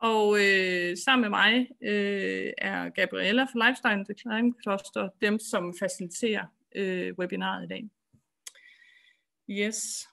Og sammen med mig er Gabriella fra Lifestyle Design Cluster dem, som faciliterer webinaret i dag. Yes.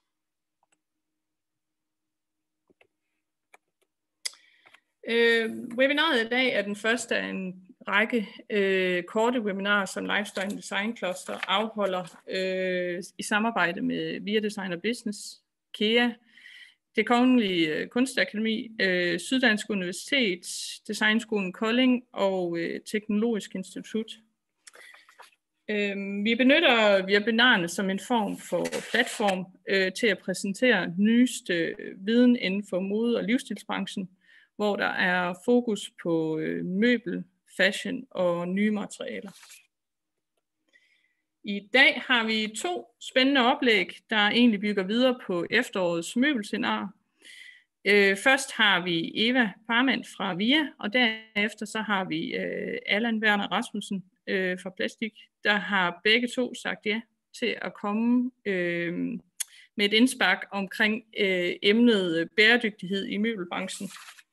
Webinaret i dag er den første af en række korte webinarer, som Lifestyle Design Cluster afholder i samarbejde med VIA Design og Business, KEA, Det Kongelige Kunstakademi, Syddansk Universitet, Designskolen Kolding og Teknologisk Institut. Vi benytter webinarerne som en form for platform til at præsentere nyeste viden inden for mode- og livsstilsbranchen, hvor der er fokus på møbel, fashion og nye materialer. I dag har vi 2 spændende oplæg, der egentlig bygger videre på efterårets møbelseminar. Først har vi Eva Parmand fra VIA, og derefter så har vi Allan Werner Rasmussen fra Plastik, der har begge to sagt ja til at komme med et indspark omkring emnet bæredygtighed i møbelbranchen.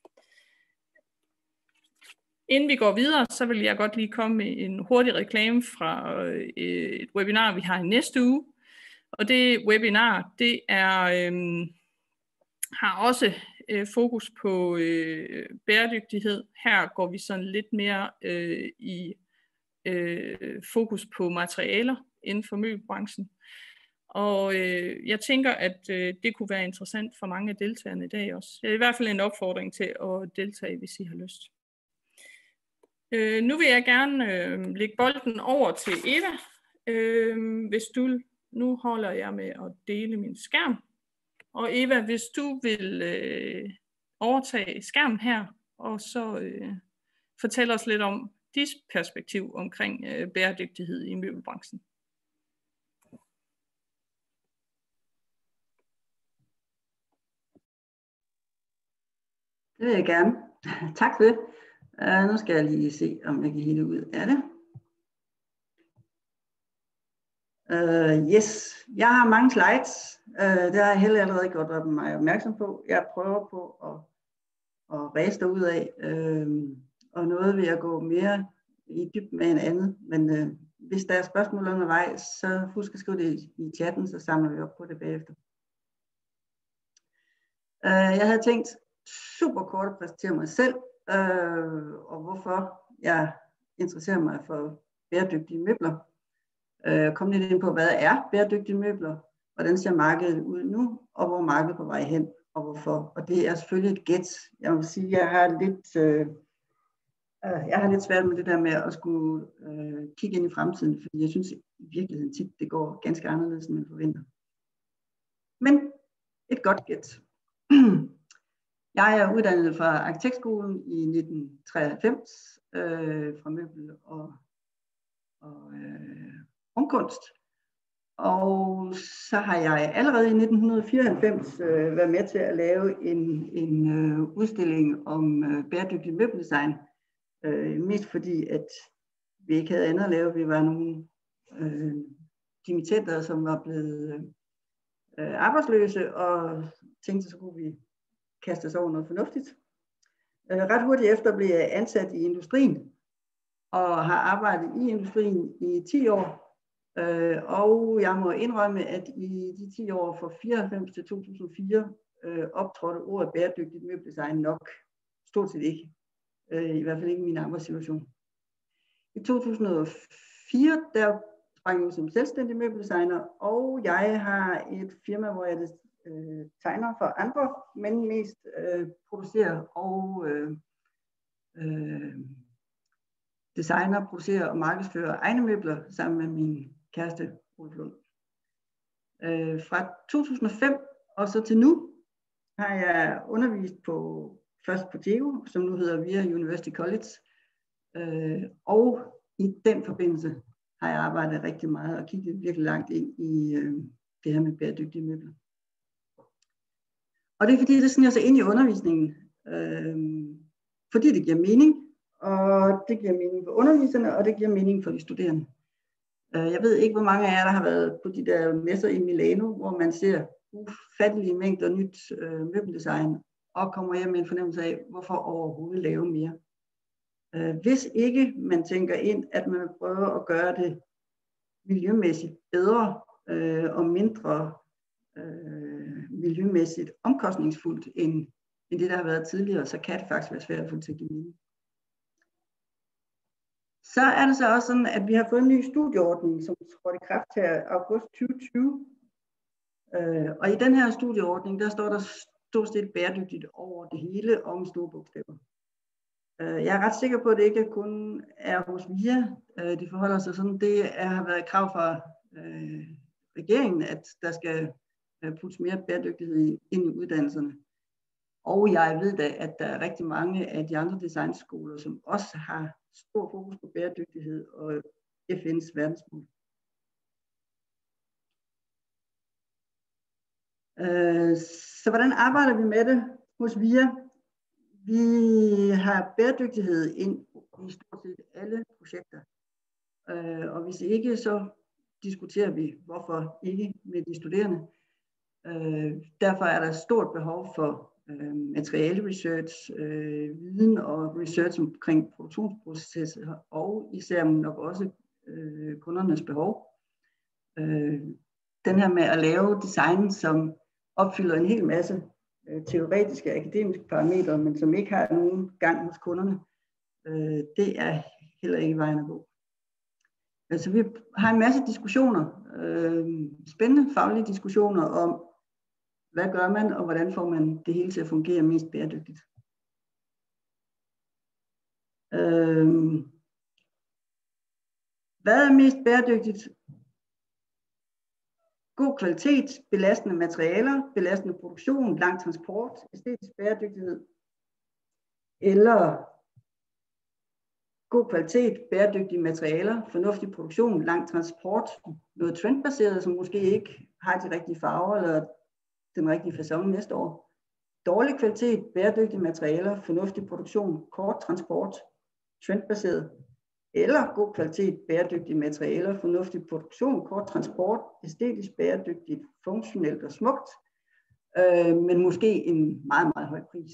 Inden vi går videre, så vil jeg godt lige komme med en hurtig reklame fra et webinar, vi har i næste uge. Og det webinar, det har også fokus på bæredygtighed. Her går vi sådan lidt mere i fokus på materialer inden for møbelbranchen. Og jeg tænker, at det kunne være interessant for mange af deltagerne i dag også. Det er i hvert fald en opfordring til at deltage, hvis I har lyst. Nu vil jeg gerne lægge bolden over til Eva. Nu holder jeg med at dele min skærm. Og Eva, hvis du vil overtage skærmen her, og så fortælle os lidt om dit perspektiv omkring bæredygtighed i møbelbranchen. Det vil jeg gerne. Tak for det. Nu skal jeg lige se, om jeg kan hitte ud af det. Yes, jeg har mange slides. Det har jeg heller allerede gjort mig opmærksom på. Jeg prøver på at ræse derud af, og noget vil jeg gå mere i dybden med end andet. Men hvis der er spørgsmål undervejs, så husk at skrive det i chatten, så samler vi op på det bagefter. Jeg havde tænkt super kort at præsentere mig selv, og hvorfor jeg interesserer mig for bæredygtige møbler. Kom lidt ind på, hvad er bæredygtige møbler, hvordan ser markedet ud nu, og hvor er markedet på vej hen, og hvorfor. Og det er selvfølgelig et gæt. Jeg må sige, jeg har lidt svært med det der med at skulle kigge ind i fremtiden, fordi jeg synes i virkeligheden tit, det går ganske anderledes, end man forventer. Men et godt gæt. Jeg er uddannet fra Arkitektskolen i 1993 fra møbel og rumkunst. Og så har jeg allerede i 1994 været med til at lave en udstilling om bæredygtig møbeldesign. Mest fordi, at vi ikke havde andet at lave. Vi var nogle dimittenter, som var blevet arbejdsløse, og tænkte, så kunne vi kaste os over noget fornuftigt. Ret hurtigt efter blev jeg ansat i industrien, og har arbejdet i industrien i 10 år. Og jeg må indrømme, at i de 10 år fra 94 til 2004 optrådte ordet bæredygtigt møbeldesign nok stort set ikke. I hvert fald ikke i min arbejdssituation. I 2004 der sprang jeg som selvstændig møbeldesigner, og jeg har et firma, hvor jeg tegner for andre, men mest producerer og designer, producerer og markedsfører egne møbler sammen med min kæreste Ulf Lund. Fra 2005 og så til nu har jeg undervist først på TEGO, som nu hedder VIA University College, og i den forbindelse har jeg arbejdet rigtig meget og kigget virkelig langt ind i det her med bæredygtige møbler. Og det er fordi, det sniger sig ind i undervisningen, fordi det giver mening, og det giver mening for underviserne, og det giver mening for de studerende. Jeg ved ikke, hvor mange af jer, der har været på de der messer i Milano, hvor man ser ufattelige mængder nyt møbeldesign, og kommer hjem med en fornemmelse af, hvorfor overhovedet lave mere. Hvis ikke man tænker ind, at man vil prøve at gøre det miljømæssigt bedre og mindre miljømæssigt omkostningsfuldt end det, der har været tidligere, så kan det faktisk være svært at få til at give mening. Så er det så også sådan, at vi har fået en ny studieordning, som trådte i kraft her august 2020. Og i den her studieordning, der står der stort set bæredygtigt over det hele og med store bogstaver. Jeg er ret sikker på, at det ikke kun er hos VIA. Det forholder sig sådan, det har været et krav fra regeringen, at der skal puttes mere bæredygtighed ind i uddannelserne. Og jeg ved da, at der er rigtig mange af de andre designskoler, som også har stor fokus på bæredygtighed og FN's verdensmål. Så hvordan arbejder vi med det hos VIA? Vi har bæredygtighed ind i stort set alle projekter. Og hvis ikke, så diskuterer vi, hvorfor ikke med de studerende. Derfor er der stort behov for materiale-research, viden og research omkring produktionsprocesser, og især nok også kundernes behov. Den her med at lave design, som opfylder en hel masse teoretiske, akademiske parametre, men som ikke har nogen gang hos kunderne, det er heller ikke vejen at gå. Altså vi har en masse diskussioner, spændende faglige diskussioner om, hvad gør man, og hvordan får man det hele til at fungere mest bæredygtigt. Hvad er mest bæredygtigt? God kvalitet, belastende materialer, belastende produktion, lang transport, æstetisk bæredygtighed. Eller god kvalitet, bæredygtige materialer, fornuftig produktion, lang transport, noget trendbaseret, som måske ikke har de rigtige farver eller den rigtige facon næste år. Dårlig kvalitet, bæredygtige materialer, fornuftig produktion, kort transport, trendbaseret. Eller god kvalitet, bæredygtige materialer, fornuftig produktion, kort transport, æstetisk bæredygtigt, funktionelt og smukt, men måske en meget, meget høj pris.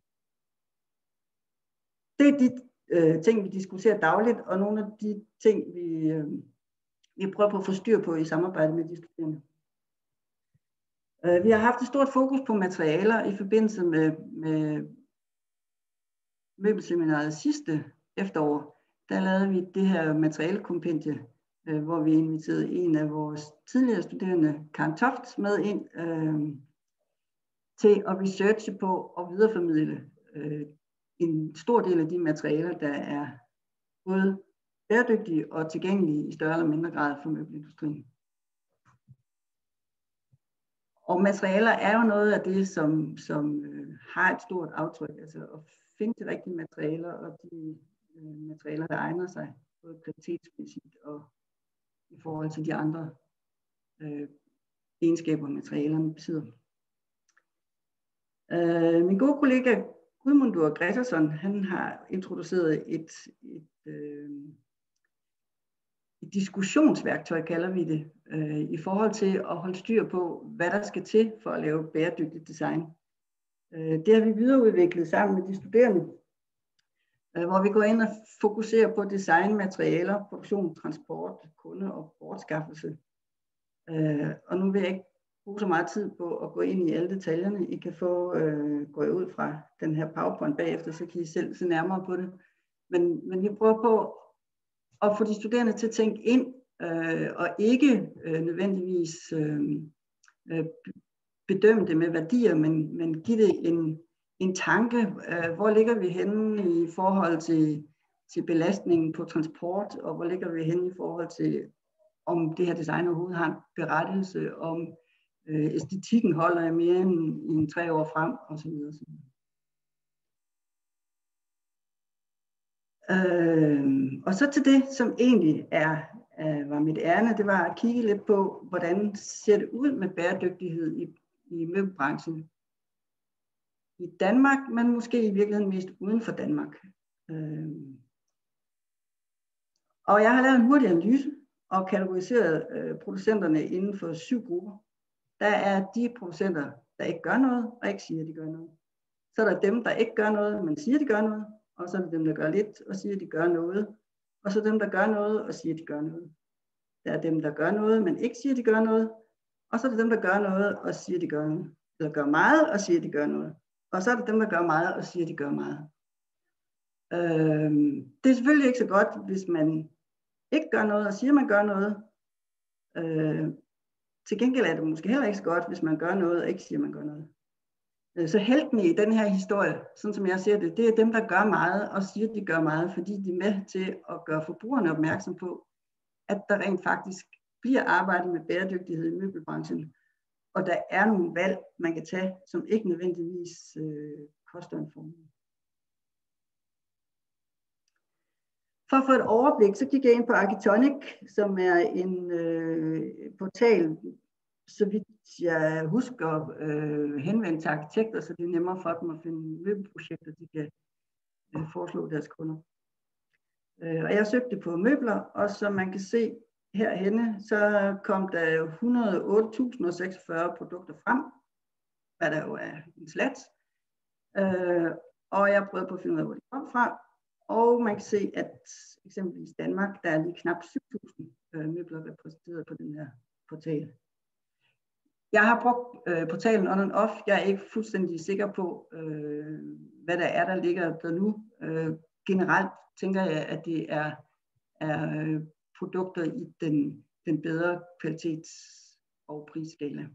Det er de ting, vi diskuterer dagligt, og nogle af de ting, vi prøver på at få styr på i samarbejde med de studerende. Vi har haft et stort fokus på materialer i forbindelse med møbelseminaret sidste efterår. Der lavede vi det her materialekompendie, hvor vi inviterede en af vores tidligere studerende, Karen Toft, med ind til at researche på og videreformidle en stor del af de materialer, der er både bæredygtige og tilgængelige i større eller mindre grad for møbelindustrien. Og materialer er jo noget af det, som har et stort aftryk. Altså at finde de rigtige materialer og de materialer, der egner sig, både kvalitetsmæssigt og i forhold til de andre egenskaber, materialerne besidder. Min gode kollega Guðmundur Grétarsson, han har introduceret et diskussionsværktøj, kalder vi det, i forhold til at holde styr på, hvad der skal til for at lave bæredygtigt design. Det har vi videreudviklet sammen med de studerende, hvor vi går ind og fokuserer på design, materialer, produktion, transport, kunde og bortskaffelse. Og nu vil jeg ikke bruge så meget tid på at gå ind i alle detaljerne. I kan få gå ud fra den her PowerPoint bagefter, så kan I selv se nærmere på det. Men vi prøver på at få de studerende til at tænke ind, og ikke nødvendigvis bedømme det med værdier, men give det en tanke. Hvor ligger vi henne i forhold til belastningen på transport, og hvor ligger vi henne i forhold til, om det her design overhovedet har en berettigelse, om æstetikken holder mere end 3 år frem, og så videre. Og så til det, som egentlig var mit ærne, det var at kigge lidt på, hvordan ser det ud med bæredygtighed i møbelbranchen i Danmark, men måske i virkeligheden mest uden for Danmark. Og jeg har lavet en hurtig analyse og kategoriseret producenterne inden for 7 grupper. Der er de producenter, der ikke gør noget, og ikke siger, at de gør noget. Så er der dem, der ikke gør noget, men siger, de gør noget. Og så er der dem, der gør lidt og siger, de gør noget. Og så dem, der gør noget og siger, de gør noget. Der er dem, der gør noget, men ikke siger, de gør noget. Og så er der dem, der gør noget og siger, de gør noget. Eller gør meget og siger, de gør noget. Og så er der dem, der gør meget og siger, de gør meget. Det er selvfølgelig ikke så godt, hvis man ikke gør noget og siger, man gør noget. Til gengæld er det måske heller ikke så godt, hvis man gør noget og ikke siger, man gør noget. Så heltene i den her historie, sådan som jeg ser det, det er dem, der gør meget og siger, de gør meget, fordi de er med til at gøre forbrugerne opmærksom på, at der rent faktisk bliver arbejdet med bæredygtighed i møbelbranchen, og der er nogle valg, man kan tage, som ikke nødvendigvis koster en formue. For at få et overblik, så gik jeg ind på Architonic, som er en portal, så vidt jeg husker, henvendt til arkitekter, så det er nemmere for dem at finde møbelprojekter, de kan foreslå deres kunder. Og jeg søgte på møbler, og som man kan se herhenne, så kom der 108.046 produkter frem, hvad der jo er en slat. Og jeg prøvede på at finde ud af, hvor de kom fra. Og man kan se, at eksempelvis Danmark, der er lige knap 7.000 møbler repræsenteret på den her portal. Jeg har brugt portalen on and off. Jeg er ikke fuldstændig sikker på, hvad der ligger der nu. Generelt tænker jeg, at det er produkter i den bedre kvalitets- og prisskala.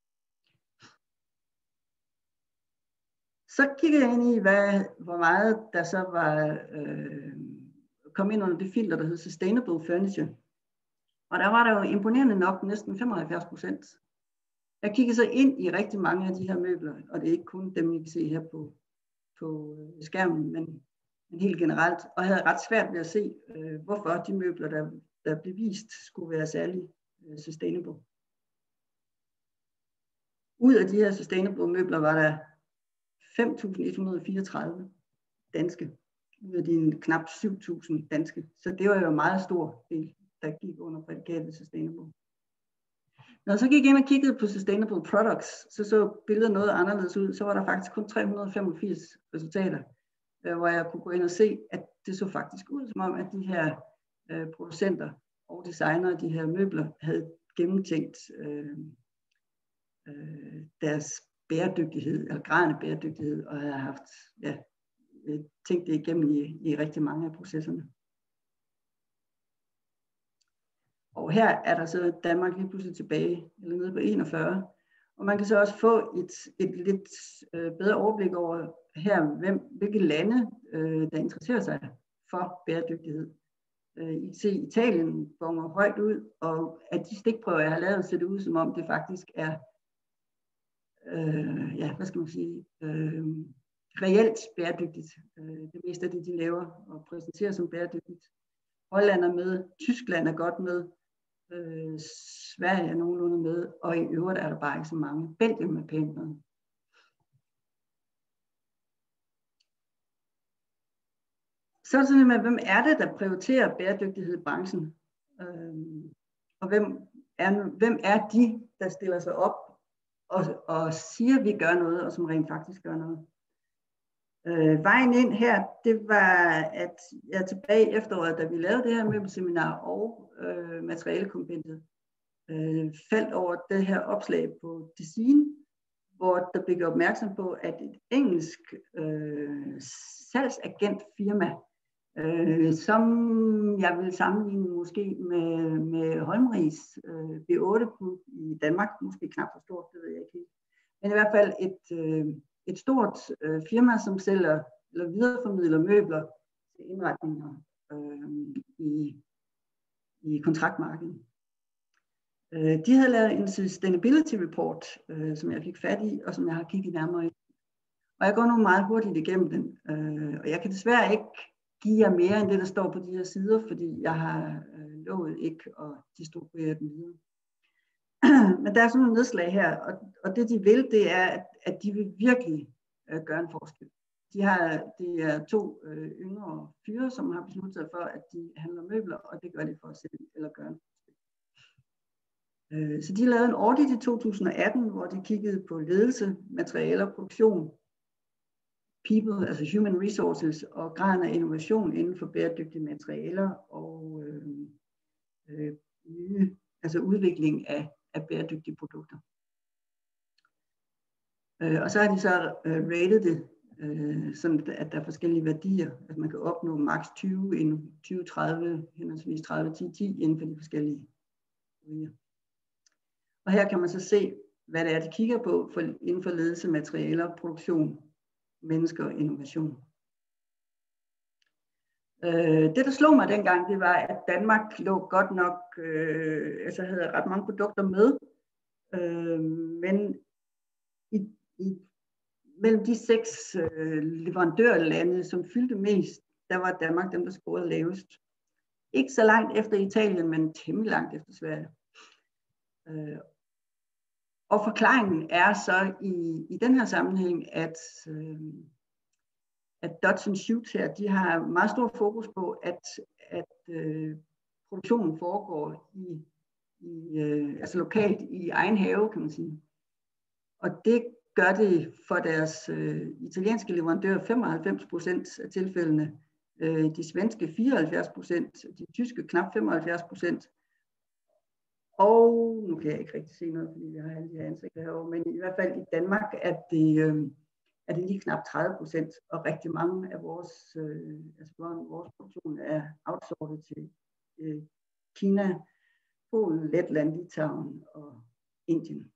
Så kigger jeg ind i, hvor meget der så var kom ind under det filter, der hed Sustainable Furniture. Og der var der jo imponerende nok næsten 75%. Jeg kiggede så ind i rigtig mange af de her møbler, og det er ikke kun dem, I kan se her på skærmen, men helt generelt, og havde ret svært ved at se, hvorfor de møbler, der blev vist, skulle være særlig sustainable. Ud af de her sustainable møbler var der 5.134 danske, ud af de knap 7.000 danske. Så det var jo en meget stor del, der gik under prædikatet sustainable. Når jeg så gik ind og kiggede på sustainable products, så billedet noget anderledes ud. Så var der faktisk kun 385 resultater, hvor jeg kunne gå ind og se, at det så faktisk ud som om, at de her producenter og designere af de her møbler havde gennemtænkt deres bæredygtighed, eller graden af bæredygtighed, og havde haft tænkt det igennem i rigtig mange af processerne. Og her er der så Danmark lige pludselig tilbage, eller nede på 41. Og man kan så også få et lidt bedre overblik over her, hvilke lande, der interesserer sig for bæredygtighed. I se Italien bonger højt ud, og at de stikprøver, jeg har lavet, ser det ud som om det faktisk er, reelt bæredygtigt. Det meste af det, de laver og præsenterer som bæredygtigt. Holland er med, Tyskland er godt med, Sverige er nogenlunde med, og i øvrigt er der bare ikke så mange. Belgien er pænt med. Så er det sådan med, hvem er det, der prioriterer bæredygtighed i branchen? Og hvem er de, der stiller sig op og siger, at vi gør noget, og som rent faktisk gør noget? Vejen ind her, det var, at jeg tilbage i efteråret, da vi lavede det her møbelseminar og materialekompendiet, faldt over det her opslag på Design, hvor der blev opmærksom på, at et engelsk salgsagentfirma, som jeg vil sammenligne måske med Holmris B8 i Danmark, måske knap så stort, det ved jeg ikke helt, men i hvert fald et stort firma, som sælger eller videreformidler møbler til indretninger i kontraktmarkedet. De havde lavet en sustainability report, som jeg fik fat i, og som jeg har kigget nærmere i. Og jeg går nu meget hurtigt igennem den, og jeg kan desværre ikke give jer mere end det, der står på de her sider, fordi jeg har lovet ikke at distribuere den videre. Men der er sådan nogle nedslag her, og det de vil, det er, at de vil virkelig gøre en forskel. Det er 2 yngre fyre, som har besluttet sig for, at de handler møbler, og det gør de for at sætte eller gøre en forskel. Så de lavede en audit i 2018, hvor de kiggede på ledelse, materialer og produktion. people, altså human resources, og graden af innovation inden for bæredygtige materialer og nye, altså udvikling af bæredygtige produkter. Og så har de så rated det, sådan at der er forskellige værdier, at man kan opnå maks 20 inden 2030, henholdsvis 30-10 inden for de forskellige værdier. Og her kan man så se, hvad det er, de kigger på inden for ledelse, materialer, produktion, mennesker og innovation. Det, der slog mig dengang, det var, at Danmark lå godt nok, altså havde ret mange produkter med, men mellem de 6 leverandørlande, som fyldte mest, der var Danmark dem, der scorede lavest. Ikke så langt efter Italien, men temmelig langt efter Sverige. Og forklaringen er så i den her sammenhæng, at Dodge & Schultz her, de har meget stor fokus på, at produktionen foregår altså lokalt i egen have, kan man sige. Og det gør det for deres italienske leverandører 95% af tilfældene, de svenske 74%, de tyske knap 75%. Og nu kan jeg ikke rigtig se noget, fordi jeg har alle de her ansigter herovre, men i hvert fald i Danmark er det lige knap 30%, og rigtig mange af vores produktion er outsourcet til Kina, Polen, Letland, Litauen og Indien.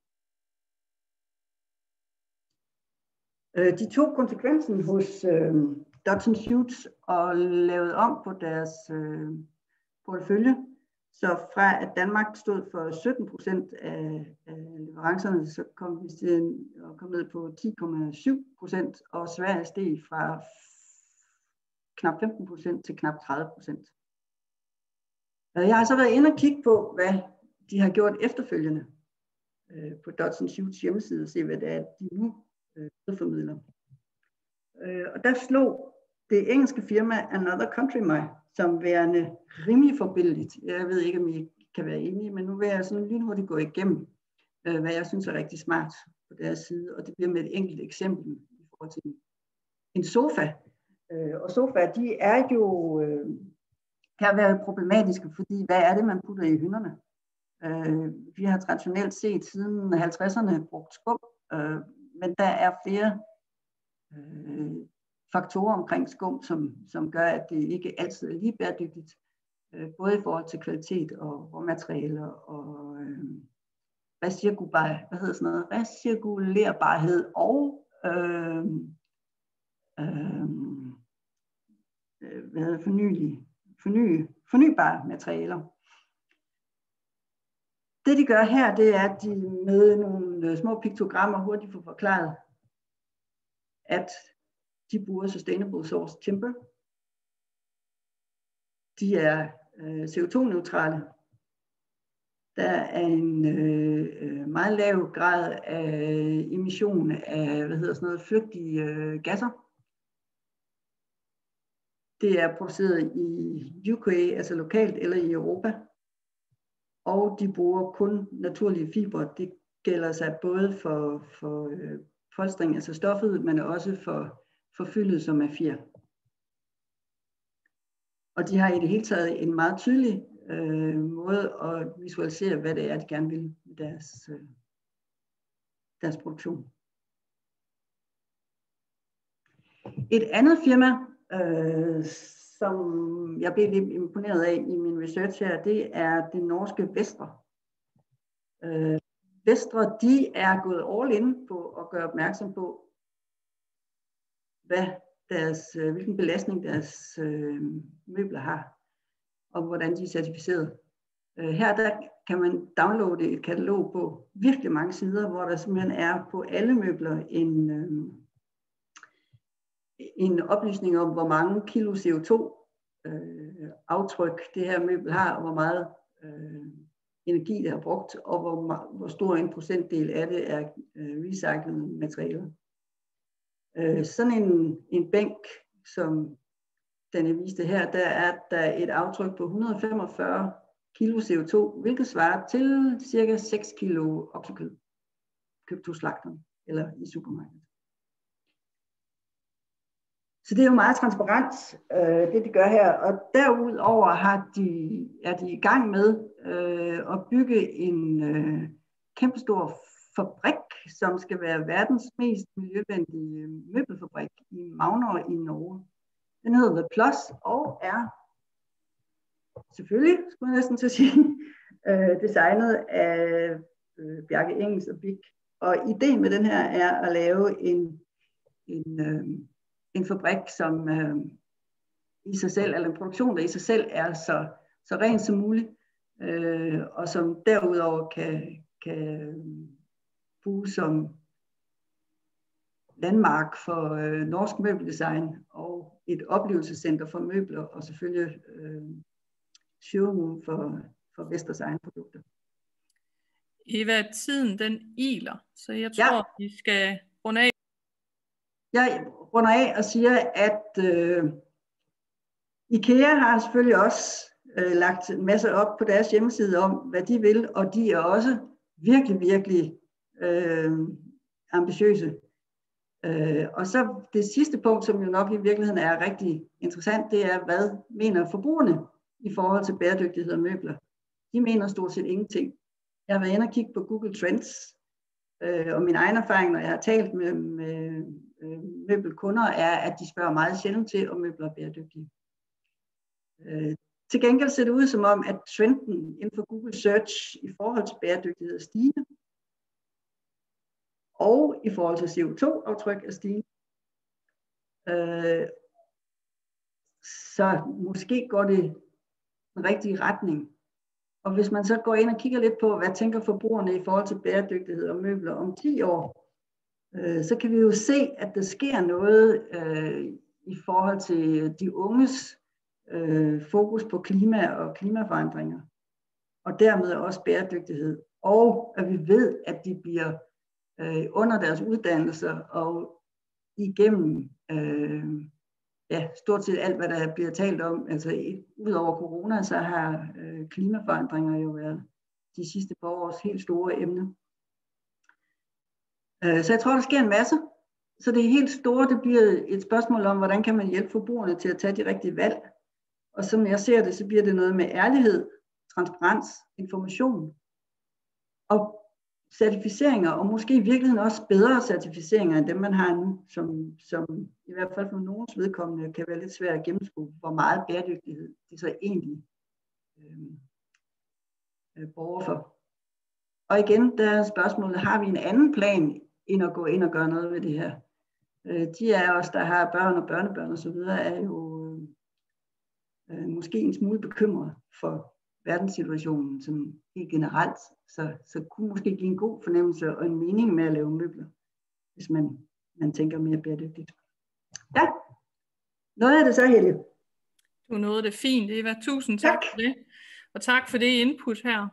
De tog konsekvensen hos Dodge & Schultz og lavede om på deres portefølje. Så fra at Danmark stod for 17% af leverancerne, så kom vi ned på 10,7%, og Sverige steg fra knap 15% til knap 30%. Jeg har så været inde og kigge på, hvad de har gjort efterfølgende på Dodge & Schultz hjemmeside, og se hvad det er, de nu formidler. Og der slog det engelske firma Another Country mig som værende rimelig forbilledligt. Jeg ved ikke, om I kan være enige, men nu vil jeg sådan lynhurtigt gå igennem, hvad jeg synes er rigtig smart på deres side, og det bliver med et enkelt eksempel i forhold til en sofa. Og sofaer, de er jo, kan være problematiske, fordi hvad er det, man putter i hynderne? Vi har traditionelt set siden 50'erne brugt skum, men der er flere faktorer omkring skum, som gør, at det ikke altid er lige bæredygtigt, både i forhold til kvalitet og råmaterialer og recirkulerbarhed og fornybare materialer. Det de gør her, det er, at de med nogle små piktogrammer hurtigt får forklaret, at de bruger sustainable source timber. De er CO2-neutrale. Der er en meget lav grad af emission af flygtige gasser. Det er produceret i UK, altså lokalt, eller i Europa. Og de bruger kun naturlige fibre. Det gælder sig både for polstring, altså stoffet, men også for fyldet, som er fjer. Og de har i det hele taget en meget tydelig måde at visualisere, hvad det er, de gerne vil med deres produktion. Et andet firma, som jeg blev lidt imponeret af i min research her, det er det norske Vestre. Vestre, de er gået all in på at gøre opmærksom på, hvilken belastning deres møbler har, og hvordan de er certificeret. Her der kan man downloade et katalog på virkelig mange sider, hvor der simpelthen er på alle møbler en oplysning om, hvor mange kilo CO2 aftryk det her møbel har, og hvor meget energi det har brugt, og hvor stor en procentdel af det er recyclede materialer. Sådan en bænk, som den jeg viste her, der er der et aftryk på 145 kilo CO2, hvilket svarer til cirka 6 kilo oksekød, købt hos slagteren eller i supermarkedet. Så det er jo meget transparent, det de gør her. Og derudover er de i gang med at bygge en kæmpestor fabrik, som skal være verdens mest miljøvenlige møbelfabrik i Magnor i Norge. Den hedder The Plus og er selvfølgelig, skulle jeg næsten til at sige, designet af Bjarke Engels og Bik. Og ideen med den her er at lave en fabrik, som i sig selv, eller en produktion, der i sig selv er så ren som muligt, og som derudover kan bruges som landmark for norsk møbeldesign og et oplevelsescenter for møbler, og selvfølgelig showroom for Vesters produkter. Eva, tiden den iler, så jeg tror, vi skal runde af. Jeg runder af og siger, at IKEA har selvfølgelig også lagt en masse op på deres hjemmeside om, hvad de vil, og de er også virkelig, virkelig ambitiøse. Og så det sidste punkt, som jo nok i virkeligheden er rigtig interessant, det er, hvad mener forbrugerne i forhold til bæredygtighed og møbler? De mener stort set ingenting. Jeg har været inde og kigge på Google Trends, og min egen erfaring, når jeg har talt med møbelkunder, er, at de spørger meget sjældent til, om møbler er bæredygtige. Til gengæld ser det ud som om, at trenden inden for Google Search i forhold til bæredygtighed er stigende, og i forhold til CO2-aftryk er stigende. Så måske går det den rigtige retning. Og hvis man så går ind og kigger lidt på, hvad tænker forbrugerne i forhold til bæredygtighed og møbler om 10 år, så kan vi jo se, at der sker noget i forhold til de unges fokus på klima og klimaforandringer, og dermed også bæredygtighed. Og at vi ved, at de bliver under deres uddannelser og igennem stort set alt, hvad der bliver talt om. Altså udover corona, så har klimaforandringer jo været de sidste par års helt store emne. Så jeg tror, der sker en masse. Så det helt store, det bliver et spørgsmål om, hvordan kan man hjælpe forbrugerne til at tage de rigtige valg. Og som jeg ser det, så bliver det noget med ærlighed, transparens, information og certificeringer, og måske i virkeligheden også bedre certificeringer end dem, man har nu, som i hvert fald for nogens vedkommende kan være lidt svært at gennemskue, hvor meget bæredygtighed det så egentlig borger for. Og igen, der er spørgsmålet, har vi en anden plan, end at gå ind og gøre noget ved det her? De af os, der har børn og børnebørn og så videre, er jo måske en smule bekymret for verdenssituationen som helt generelt, så kunne måske give en god fornemmelse og en mening med at lave møbler, hvis man tænker mere bæredygtigt. Ja, noget af det så, Helge. Du nåede det fint, Eva. Tusind tak for det. Og tak for det input her.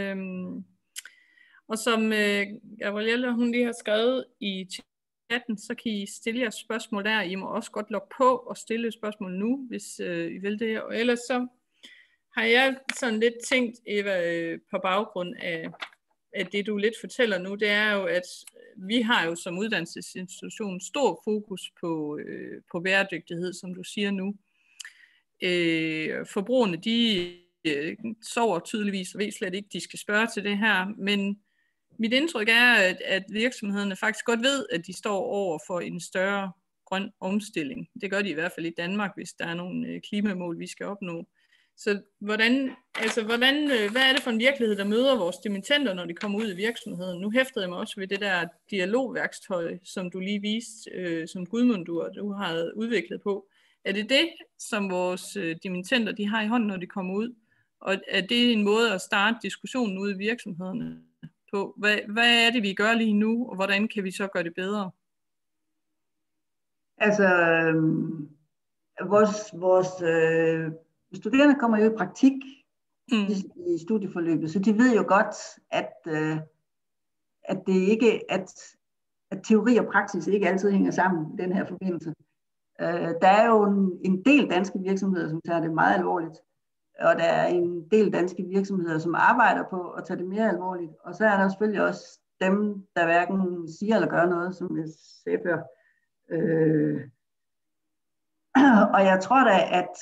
Og som Gabrielle, hun lige har skrevet i chatten, så kan I stille jeres spørgsmål der. I må også godt logge på og stille et spørgsmål nu, hvis I vil det. Og ellers så har jeg sådan lidt tænkt, Eva, på baggrund af det, du lidt fortæller nu, det er jo, at vi har jo som uddannelsesinstitution stor fokus på bæredygtighed, som du siger nu. Forbrugerne, de sover tydeligvis og ved slet ikke, de skal spørge til det her, men mit indtryk er, at virksomhederne faktisk godt ved, at de står over for en større grøn omstilling. Det gør de i hvert fald i Danmark, hvis der er nogle klimamål, vi skal opnå. Så hvad er det for en virkelighed, der møder vores dimittenter, når de kommer ud i virksomheden? Nu hæftede jeg mig også ved det der dialogværktøj, som du lige viste, som Gudmund, du har udviklet på. Er det, som vores dimittenter de har i hånden, når de kommer ud? Og er det en måde at starte diskussionen ude i virksomhederne på? Hvad er det, vi gør lige nu, og hvordan kan vi så gøre det bedre? Altså, vores studerende kommer jo i praktik i studieforløbet, så de ved jo godt, at det ikke at teori og praksis ikke altid hænger sammen i den her forbindelse. Der er jo en del danske virksomheder, som tager det meget alvorligt, og der er en del danske virksomheder, som arbejder på at tage det mere alvorligt, og så er der selvfølgelig også dem, der hverken siger eller gør noget, som jeg sagde før. Og jeg tror da,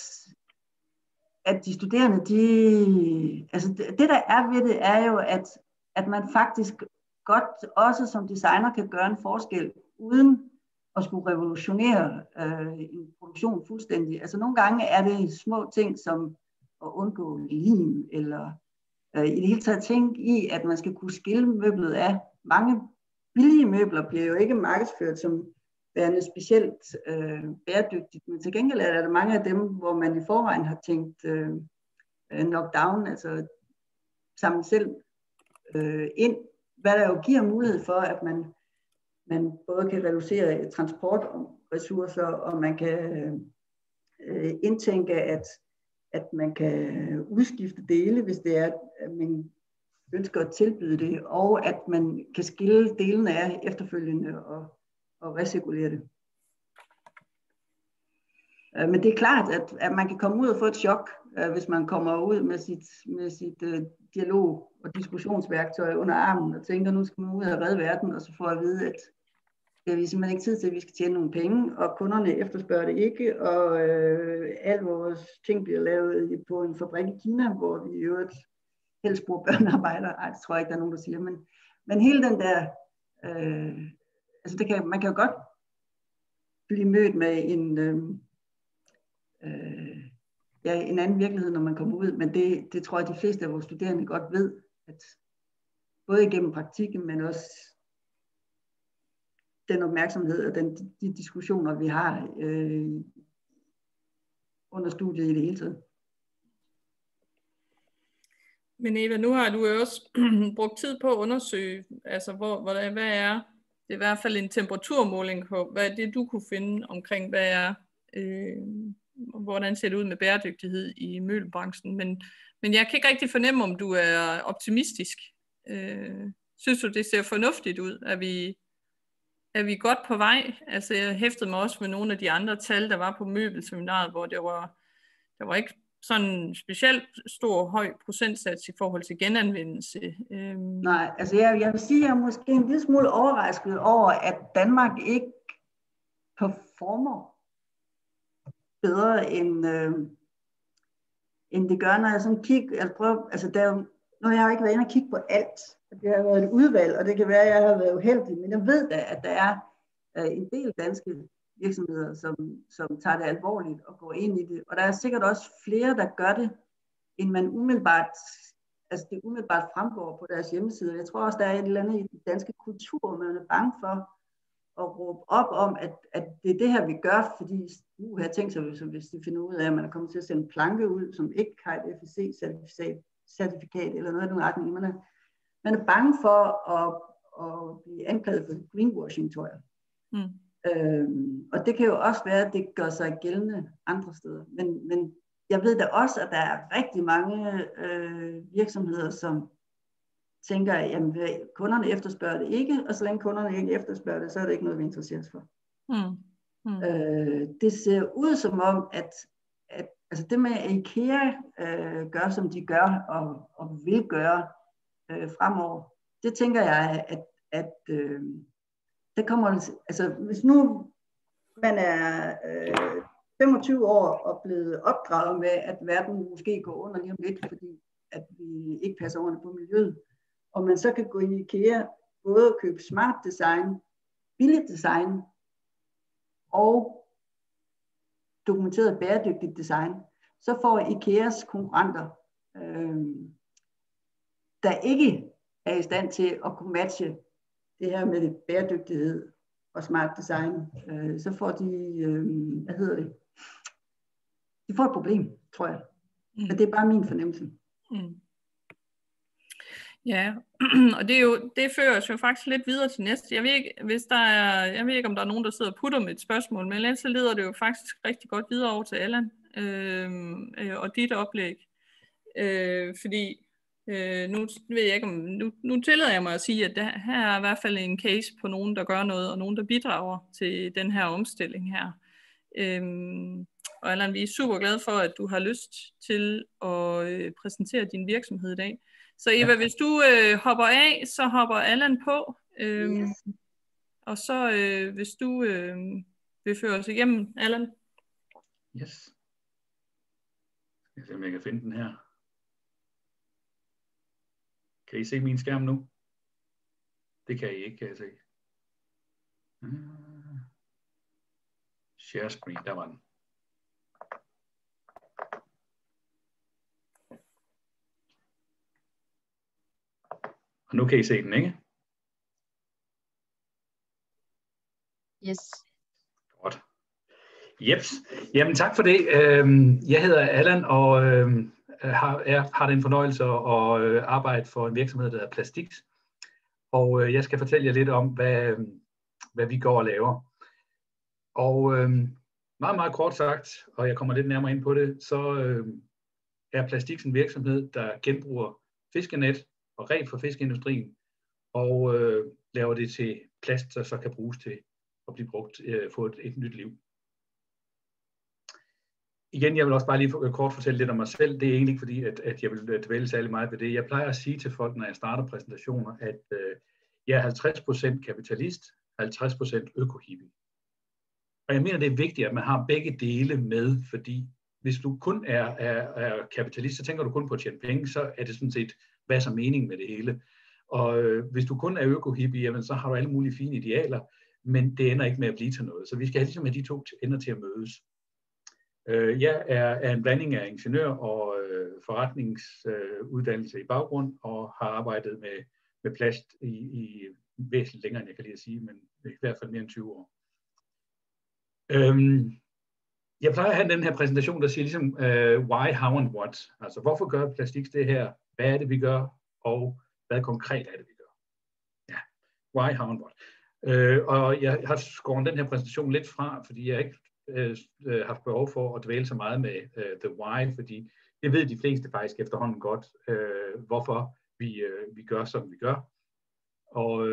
at de studerende, altså det der er ved det, er jo, at man faktisk godt også som designer kan gøre en forskel, uden at skulle revolutionere en produktion fuldstændig. Altså nogle gange er det små ting, som at undgå lim, eller i det hele taget tænke i, at man skal kunne skille møblet af. Mange billige møbler bliver jo ikke markedsført som værende specielt bæredygtigt, men til gengæld er der mange af dem, hvor man i forvejen har tænkt knockdown, altså samle selv ind, hvad der jo giver mulighed for, at man både kan reducere transportressourcer, og man kan indtænke, at man kan udskifte dele, hvis det er, at man ønsker at tilbyde det, og at man kan skille delene af efterfølgende og recirkulere det. Men det er klart, at man kan komme ud og få et chok, hvis man kommer ud med sit dialog- og diskussionsværktøj under armen, og tænker, nu skal man ud og redde verden, og så får jeg at vide, at det er vi simpelthen ikke tid til, at vi skal tjene nogle penge, og kunderne efterspørger det ikke, og alt vores ting bliver lavet på en fabrik i Kina, hvor vi i øvrigt helst bruger børnearbejdere. Ej, det tror jeg ikke, der er nogen, der siger, men hele den der, altså man kan jo godt blive mødt med en anden virkelighed, når man kommer ud, men det tror jeg, de fleste af vores studerende godt ved, at både igennem praktikken, men også den opmærksomhed og de diskussioner, vi har under studiet i det hele taget. Men Eva, nu har du jo også brugt tid på at undersøge, altså hvad er, det er i hvert fald en temperaturmåling på, hvad er det, du kunne finde omkring, hvad er, hvordan ser det ud med bæredygtighed i møbelbranchen, men jeg kan ikke rigtig fornemme, om du er optimistisk. Synes du, det ser fornuftigt ud? Er vi godt på vej? Altså jeg hæftede mig også med nogle af de andre tal, der var på møbelseminaret, hvor der var ikke sådan en specielt høj procentsats i forhold til genanvendelse. Nej, altså jeg vil sige, at jeg er måske en lille smule overrasket over, at Danmark ikke performer bedre end det gør, når jeg sådan kigger, nu har jeg jo ikke været inde og kigge på alt. Det har været et udvalg, og det kan være, at jeg har været uheldig, men jeg ved da, at der er en del danske virksomheder, som tager det alvorligt og går ind i det. Og der er sikkert også flere, der gør det, end man umiddelbart fremgår på deres hjemmeside. Jeg tror også, der er et eller andet i den danske kultur, man er bange for at råbe op om, at det er det her, vi gør, fordi her tænker sig, hvis de finder ud af, at man er kommet til at sende en planke ud, som ikke har et FSC-certifikat eller noget af den retning. Man er bange for at blive anklaget for greenwashing, tror jeg. Og det kan jo også være, at det gør sig gældende andre steder. Men jeg ved da også, at der er rigtig mange virksomheder, som tænker, at kunderne efterspørger det ikke, og så længe kunderne ikke efterspørger det, så er det ikke noget, vi interesserer os for. Det ser ud som om, at altså det med, at IKEA gør, som de gør, og vil gøre fremover, det tænker jeg, at det kommer, altså hvis nu man er 25 år og blevet opdraget med, at verden måske går under lige om lidt, fordi at vi ikke passer ordentligt på miljøet, og man så kan gå i IKEA, både købe smart design, billigt design og dokumenteret bæredygtigt design, så får IKEAs konkurrenter, der ikke er i stand til at kunne matche det her med det bæredygtighed og smart design, så får de, de får et problem, tror jeg. Men det er bare min fornemmelse. Ja, og det fører os jo faktisk lidt videre til næste. Jeg ved ikke, om der er nogen, der sidder og putter med et spørgsmål, men ellers så leder det jo faktisk rigtig godt videre over til Allan og dit oplæg. Fordi nu ved jeg ikke, om nu tillader jeg mig at sige, at her er i hvert fald en case på nogen, der gør noget, og nogen, der bidrager til den her omstilling her. Og Allan, vi er super glade for, at du har lyst til at præsentere din virksomhed i dag. Så Eva, hvis du hopper af, så hopper Allan på. Yes. Og så hvis du vil føre os igennem, Allan. Yes. Jeg skal se, om jeg kan finde den her. Kan I se min skærm nu? Det kan I ikke, kan jeg se. Share screen, der var den. Og nu kan I se den, ikke? Yes. Godt. Jeps. Jamen tak for det. Jeg hedder Allan og har den fornøjelse at arbejde for en virksomhed, der hedder Plastix. Og jeg skal fortælle jer lidt om, hvad vi går og laver. Og meget, meget kort sagt, og jeg kommer lidt nærmere ind på det, så er Plastix en virksomhed, der genbruger fiskenet og reb fra fiskeindustrien og laver det til plast, der så kan bruges til at blive brugt, få et nyt liv. Igen, jeg vil også bare lige kort fortælle lidt om mig selv. Det er egentlig ikke fordi, at jeg vil dvæle særlig meget ved det. Jeg plejer at sige til folk, når jeg starter præsentationer, at jeg er 50% kapitalist, 50% økohippie. Og jeg mener, det er vigtigt, at man har begge dele med, fordi hvis du kun er kapitalist, så tænker du kun på at tjene penge, så er det sådan set, hvad er så meningen med det hele. Og hvis du kun er økohippie, jamen, så har du alle mulige fine idealer, men det ender ikke med at blive til noget. Så vi skal ligesom have de to ender til at mødes. Jeg er en blanding af ingeniør og forretningsuddannelse i baggrund, og har arbejdet med plast i væsentligt længere, end jeg kan lige at sige, men i hvert fald mere end 20 år. Jeg plejer at have den her præsentation, der siger ligesom why, how and what. Altså hvorfor gør Plastix det her? Hvad er det, vi gør? Og hvad konkret er det, vi gør? Ja, why, how and what. Og jeg har skåret den her præsentation lidt fra, fordi jeg ikke haft behov for at dvæle så meget med the why, fordi det ved de fleste faktisk efterhånden godt, hvorfor vi gør, som vi gør. Og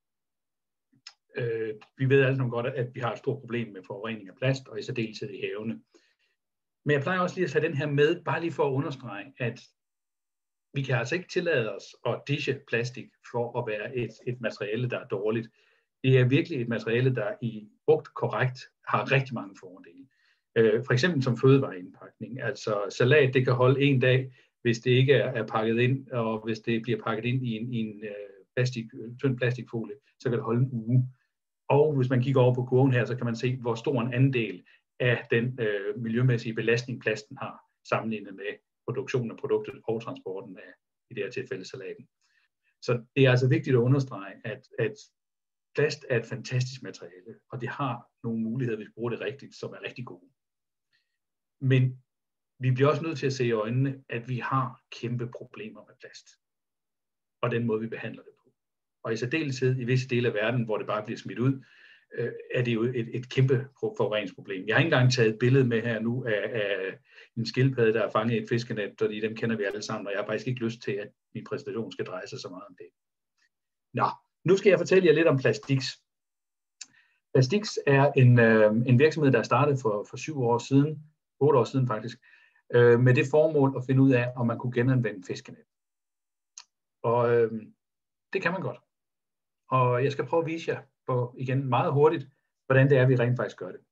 vi ved alle sammen godt, at vi har et stort problem med forurening af plast, og i særdeleshed i havene. Men jeg plejer også lige at tage den her med, bare lige for at understrege, at vi kan altså ikke tillade os at dishe plastik for at være et materiale, der er dårligt. Det er virkelig et materiale, der i brugt korrekt har rigtig mange fordele. For eksempel som fødevareindpakning. Altså salat, det kan holde en dag, hvis det ikke er pakket ind, og hvis det bliver pakket ind i en tynd plastikfolie, så kan det holde en uge. Og hvis man kigger over på kurven her, så kan man se, hvor stor en andel af den miljømæssige belastning, plasten har, sammenlignet med produktionen af produktet og transporten af, i det her tilfælde, salaten. Så det er altså vigtigt at understrege, at plast er et fantastisk materiale, og det har nogle muligheder, hvis vi bruger det rigtigt, som er rigtig gode. Men vi bliver også nødt til at se i øjnene, at vi har kæmpe problemer med plast, og den måde, vi behandler det på. Og i særdeleshed i visse dele af verden, hvor det bare bliver smidt ud, er det jo et kæmpe forureningsproblem. Jeg har ikke engang taget et billede med her nu af en skildpadde, der er fanget i et fiskenet, og dem kender vi alle sammen, og jeg har faktisk ikke lyst til, at min præsentation skal dreje sig så meget om det. Nå, nu skal jeg fortælle jer lidt om Plastix. Plastix er en virksomhed, der er startet for 7 år siden, 8 år siden faktisk, med det formål at finde ud af, om man kunne genanvende fiskenet. Og det kan man godt. Og jeg skal prøve at vise jer på, igen meget hurtigt, hvordan det er, vi rent faktisk gør det.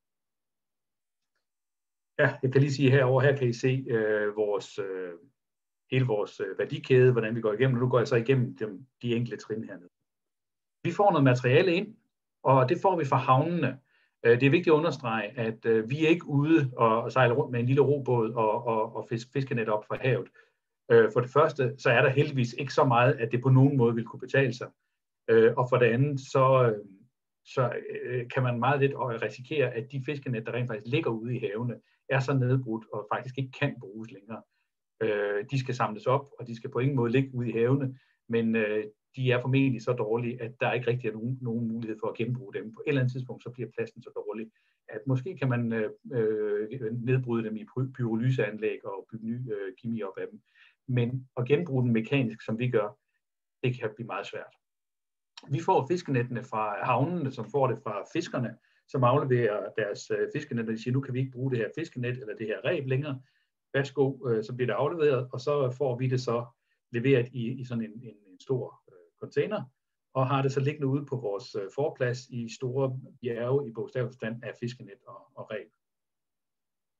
Ja, jeg kan lige sige herovre, her kan I se hele vores værdikæde, hvordan vi går igennem. Nu går jeg så igennem de enkelte trin hernede. Vi får noget materiale ind, og det får vi fra havnene. Det er vigtigt at understrege, at vi er ikke ude og sejle rundt med en lille robåd og fiskenet op fra havet. For det første, så er der heldigvis ikke så meget, at det på nogen måde vil kunne betale sig. Og for det andet, så kan man meget lidt risikere, at de fiskenet, der rent faktisk ligger ude i havene, er så nedbrudt og faktisk ikke kan bruges længere. De skal samles op, og de skal på ingen måde ligge ude i havene, men de er formentlig så dårlige, at der ikke rigtig er nogen mulighed for at genbruge dem. På et eller andet tidspunkt, så bliver plasten så dårlig, at måske kan man nedbryde dem i pyrolyseanlæg og bygge ny kemi op af dem. Men at genbruge den mekanisk, som vi gør, det kan blive meget svært. Vi får fiskenettene fra havnene, som får det fra fiskerne, som afleverer deres fiskenet, og de siger, nu kan vi ikke bruge det her fiskenet eller det her reb længere. Værsgo, så bliver det afleveret, og så får vi det så leveret i sådan en stor container, og har det så liggende ude på vores forplads i store bjerge i bogstaveligt forstand af fiskenet og reb.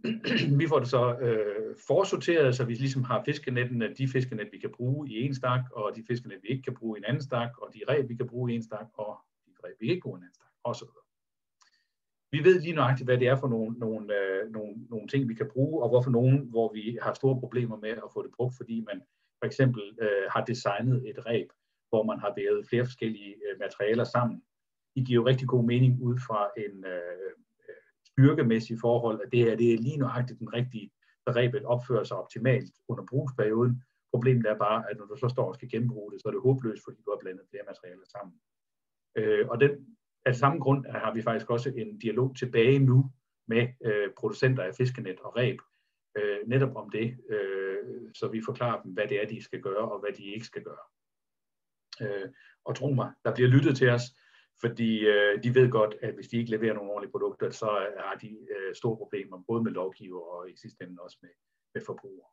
Vi får det så forsorteret, så vi ligesom har fiskenettene, de fiskenet, vi kan bruge i en stak, og de fiskenet, vi ikke kan bruge i en anden stak, og de reb, vi kan bruge i en stak, og de reb, vi ikke kan bruge i en anden stak, osv. Vi ved lige nøjagtigt, hvad det er for nogle ting, vi kan bruge, og hvorfor nogle, hvor vi har store problemer med at få det brugt, fordi man for eksempel har designet et reb, hvor man har vævet flere forskellige materialer sammen. Det giver jo rigtig god mening ud fra en styrkemæssig forhold, at det her det er lige nøjagtigt den rigtige, så rebet opfører sig optimalt under brugsperioden. Problemet er bare, at når du så står og skal genbruge det, så er det håbløst, fordi du har blandet flere materialer sammen. Og af samme grund har vi faktisk også en dialog tilbage nu med producenter af fiskenet og reb, netop om det, så vi forklarer dem, hvad det er, de skal gøre, og hvad de ikke skal gøre. Og tro mig, der bliver lyttet til os, fordi de ved godt, at hvis de ikke leverer nogle ordentlige produkter, så har de store problemer, både med lovgiver og i sidste ende også med forbrugere.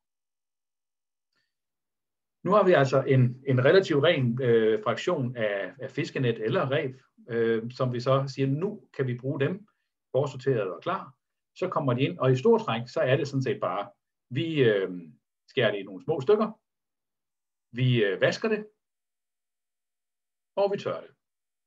Nu har vi altså en relativt ren fraktion af fiskenet eller reb, som vi så siger, nu kan vi bruge dem, forsorteret og klar. Så kommer de ind, og i stort træk, så er det sådan set bare, vi skærer det i nogle små stykker, vi vasker det, og vi tørrer det.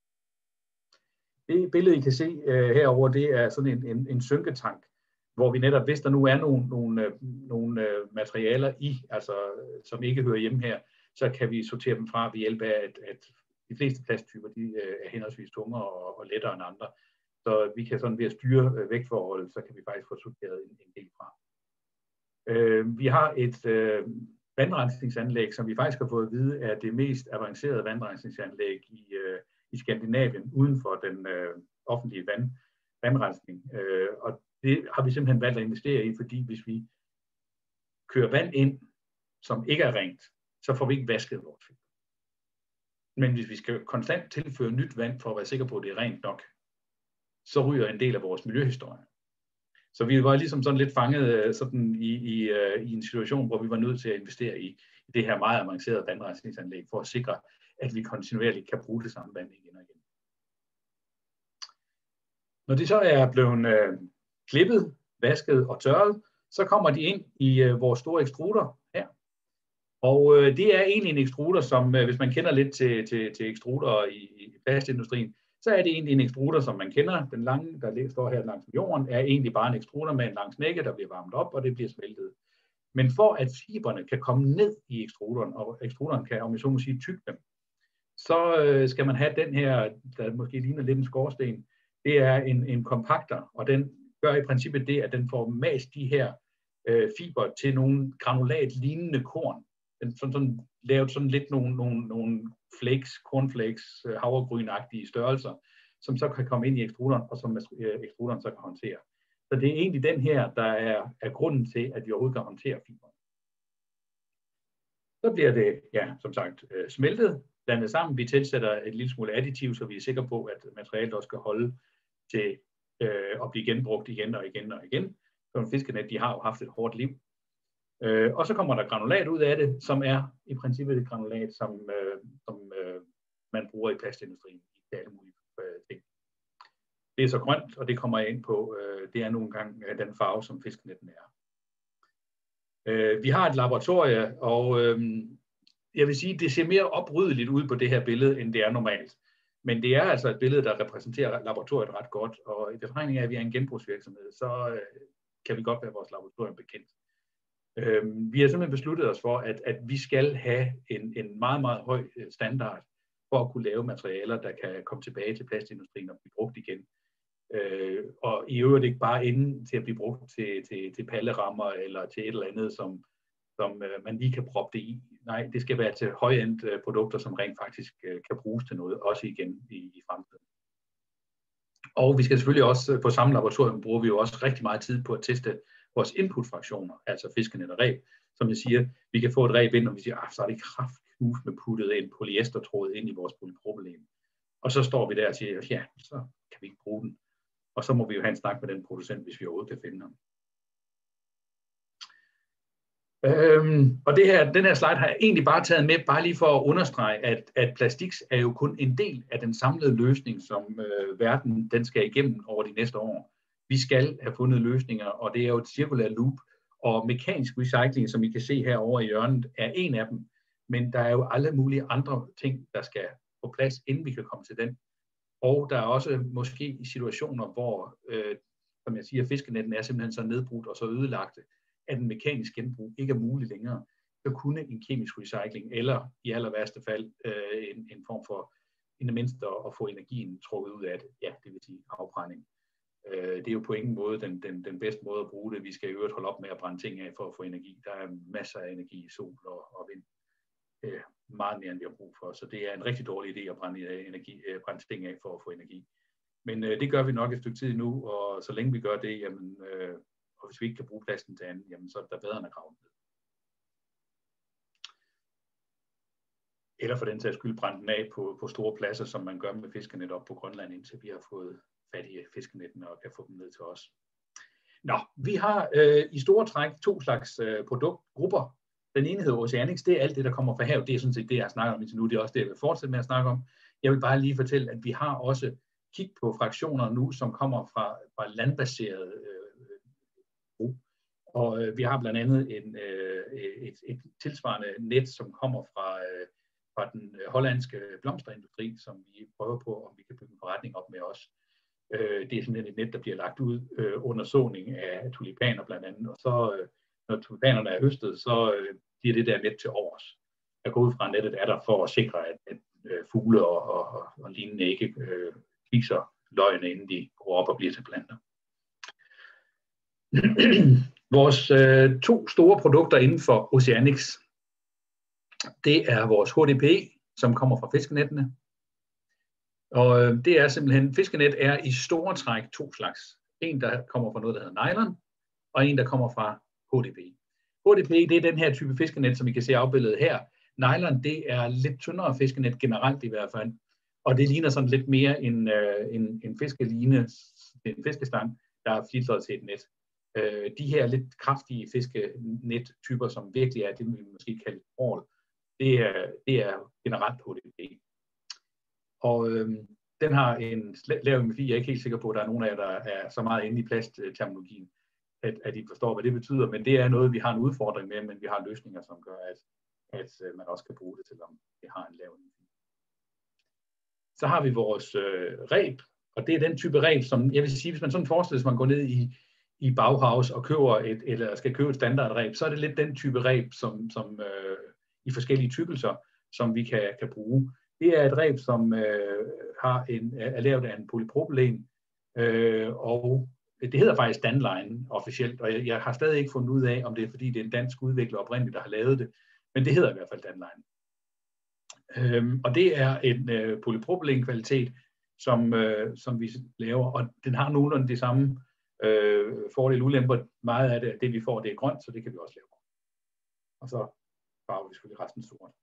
Det billede, I kan se herover, det er sådan en synketank, hvor vi netop, hvis der nu er nogle materialer i, altså som ikke hører hjemme her, så kan vi sortere dem fra ved hjælp af, at de fleste plasttyper, de er henholdsvis tungere og lettere end andre. Så vi kan sådan ved at styre vægtforholdet, så kan vi faktisk få sorteret en del fra. Vi har et vandrensningsanlæg, som vi faktisk har fået at vide, er det mest avancerede vandrensningsanlæg i Skandinavien, uden for den offentlige vandrensning. Og det har vi simpelthen valgt at investere i, fordi hvis vi kører vand ind, som ikke er rent, så får vi ikke vasket vores fisk. Men hvis vi skal konstant tilføre nyt vand for at være sikre på, at det er rent nok, så ryger en del af vores miljøhistorie. Så vi var ligesom sådan lidt fanget sådan i en situation, hvor vi var nødt til at investere i det her meget avancerede vandrensningsanlæg, for at sikre, at vi kontinuerligt kan bruge det samme vand igen og igen. Når de så er blevet klippet, vasket og tørret, så kommer de ind i vores store ekstruder her. Og det er egentlig en ekstruder, som hvis man kender lidt til ekstruder i plastindustrien, så er det egentlig en ekstruder, som man kender. Den lange, der står her langs jorden, er egentlig bare en ekstruder med en lang snække, der bliver varmet op, og det bliver smeltet. Men for at fiberne kan komme ned i ekstruderen, og ekstruderen kan, om jeg så må sige, tygge dem, så skal man have den her, der måske ligner lidt en skorsten. Det er en kompakter, og den gør i princippet det, at den får mast de her fiber til nogle granulat-lignende korn. Den sådan lavet sådan lidt nogle flakes, cornflakes, havregrynagtige størrelser, som så kan komme ind i ekstruderen, og som ekstruderen så kan håndtere. Så det er egentlig den her, der er grunden til, at vi overhovedet kan håndtere fiberne. Så bliver det, ja, som sagt, smeltet, blandet sammen. Vi tilsætter et lille smule additiv, så vi er sikre på, at materialet også skal holde til at blive genbrugt igen og igen og igen. Så fiskenet, de har jo haft et hårdt liv. Og så kommer der granulat ud af det, som er i princippet et granulat, som man bruger i plastindustrien i alle mulige ting. Det er så grønt, og det kommer jeg ind på. Det er nogle gange den farve, som fiskenetten er. Vi har et laboratorie, og jeg vil sige, det ser mere opryddeligt ud på det her billede, end det er normalt. Men det er altså et billede, der repræsenterer laboratoriet ret godt, og i betragtning af, at vi er en genbrugsvirksomhed, så kan vi godt være vores laboratorium bekendt. Vi har simpelthen besluttet os for, at vi skal have en meget, meget høj standard for at kunne lave materialer, der kan komme tilbage til plastindustrien og blive brugt igen. Og i øvrigt ikke bare inde til at blive brugt til pallerammer eller til et eller andet, som man lige kan proppe det i. Nej, det skal være til høj-end produkter, som rent faktisk kan bruges til noget, også igen i fremtiden. Og vi skal selvfølgelig også, på samme laboratorium bruger vi jo også rigtig meget tid på at teste vores inputfraktioner, altså fiskenet og reb. Som jeg siger, vi kan få et reb ind, og vi siger, så er det kraftknus med puttet en polyestertråd ind i vores polypropylen. Og så står vi der og siger, ja, så kan vi ikke bruge den. Og så må vi jo have en snak med den producent, hvis vi overhovedet kan finde ham. Og den her slide har jeg egentlig bare taget med, bare lige for at understrege, at plastik er jo kun en del af den samlede løsning, som verden den skal igennem over de næste år. Vi skal have fundet løsninger, og det er jo et cirkulær loop, og mekanisk recycling, som I kan se herovre i hjørnet, er en af dem. Men der er jo alle mulige andre ting, der skal på plads, inden vi kan komme til den. Og der er også måske i situationer, hvor, som jeg siger, fiskenetten er simpelthen så nedbrudt og så ødelagte, at en mekanisk genbrug ikke er mulig længere. Så kunne en kemisk recycling, eller i aller værste fald en form for, i det mindste at få energien trukket ud af det, ja, det vil sige afbrænding. Det er jo på ingen måde den bedste måde at bruge det. Vi skal i øvrigt holde op med at brænde ting af for at få energi. Der er masser af energi i sol og vind. Meget mere end vi har brug for. Så det er en rigtig dårlig idé at brænde ting af for at få energi. Men det gør vi nok et stykke tid nu, og så længe vi gør det, jamen, og hvis vi ikke kan bruge plasten til andet, jamen, så er der bedre end at grave ned. Eller for den sags skyld brænde den af på store pladser, som man gør med fiskenet op på Grønland, indtil vi har fået fat i fiskenetten og kan få dem ned til os. Nå, vi har i store træk 2 slags produktgrupper. Den ene hedder Oceanics, det er alt det, der kommer fra havet. Det er sådan set det, jeg har snakket om indtil nu. Det er også det, jeg vil fortsætte med at snakke om. Jeg vil bare lige fortælle, at vi har også kigget på fraktioner nu, som kommer fra landbaseret brug. Og vi har blandt andet et tilsvarende net, som kommer fra den hollandske blomsterindustri, som vi prøver på, om vi kan bygge en forretning op med os. Det er simpelthen et net, der bliver lagt ud under såning af tulipaner blandt andet. Og så når tulipanerne er høstet, så bliver det der net til overs. Jeg går ud fra, at nettet er der for at sikre, at fugle og lignende ikke spiser løgene, inden de går op og bliver til planter. Vores 2 store produkter inden for Oceanics, det er vores HDPE, som kommer fra fiskenettene. Og det er simpelthen, fiskenet er i store træk 2 slags. En, der kommer fra noget, der hedder nylon, og en, der kommer fra HDPE. HDPE, det er den her type fiskenet, som I kan se afbilledet her. Nylon, det er lidt tyndere fiskenet generelt i hvert fald. Og det ligner sådan lidt mere en fiskeline, en fiskestang, der er filtret til et net. De her lidt kraftige fiskenet-typer, som virkelig er det, vi måske kalder trål, det er generelt HDPE. Og den har en lav MFI. Jeg er ikke helt sikker på, at der er nogen af jer, der er så meget inde i plastterminologien, at I forstår, hvad det betyder. Men det er noget, vi har en udfordring med, men vi har løsninger, som gør, at man også kan bruge det, selvom det har en lav MFI. Så har vi vores reb, og det er den type reb, som jeg vil sige, hvis man sådan forestiller sig, at man går ned i Bauhaus og eller skal købe et standardreb, så er det lidt den type reb, som i forskellige tykkelser, som vi kan bruge. Det er et reb, som er lavet af en polypropylen, og det hedder faktisk Danline officielt, og jeg har stadig ikke fundet ud af, om det er fordi, det er en dansk udvikler oprindeligt, der har lavet det, men det hedder i hvert fald Danline. Og det er en polypropylen kvalitet, som vi laver, og den har nogenlunde de samme fordele ulemper. Meget af det vi får, det er grønt, så det kan vi også lave. Og så farver vi selvfølgelig resten sort.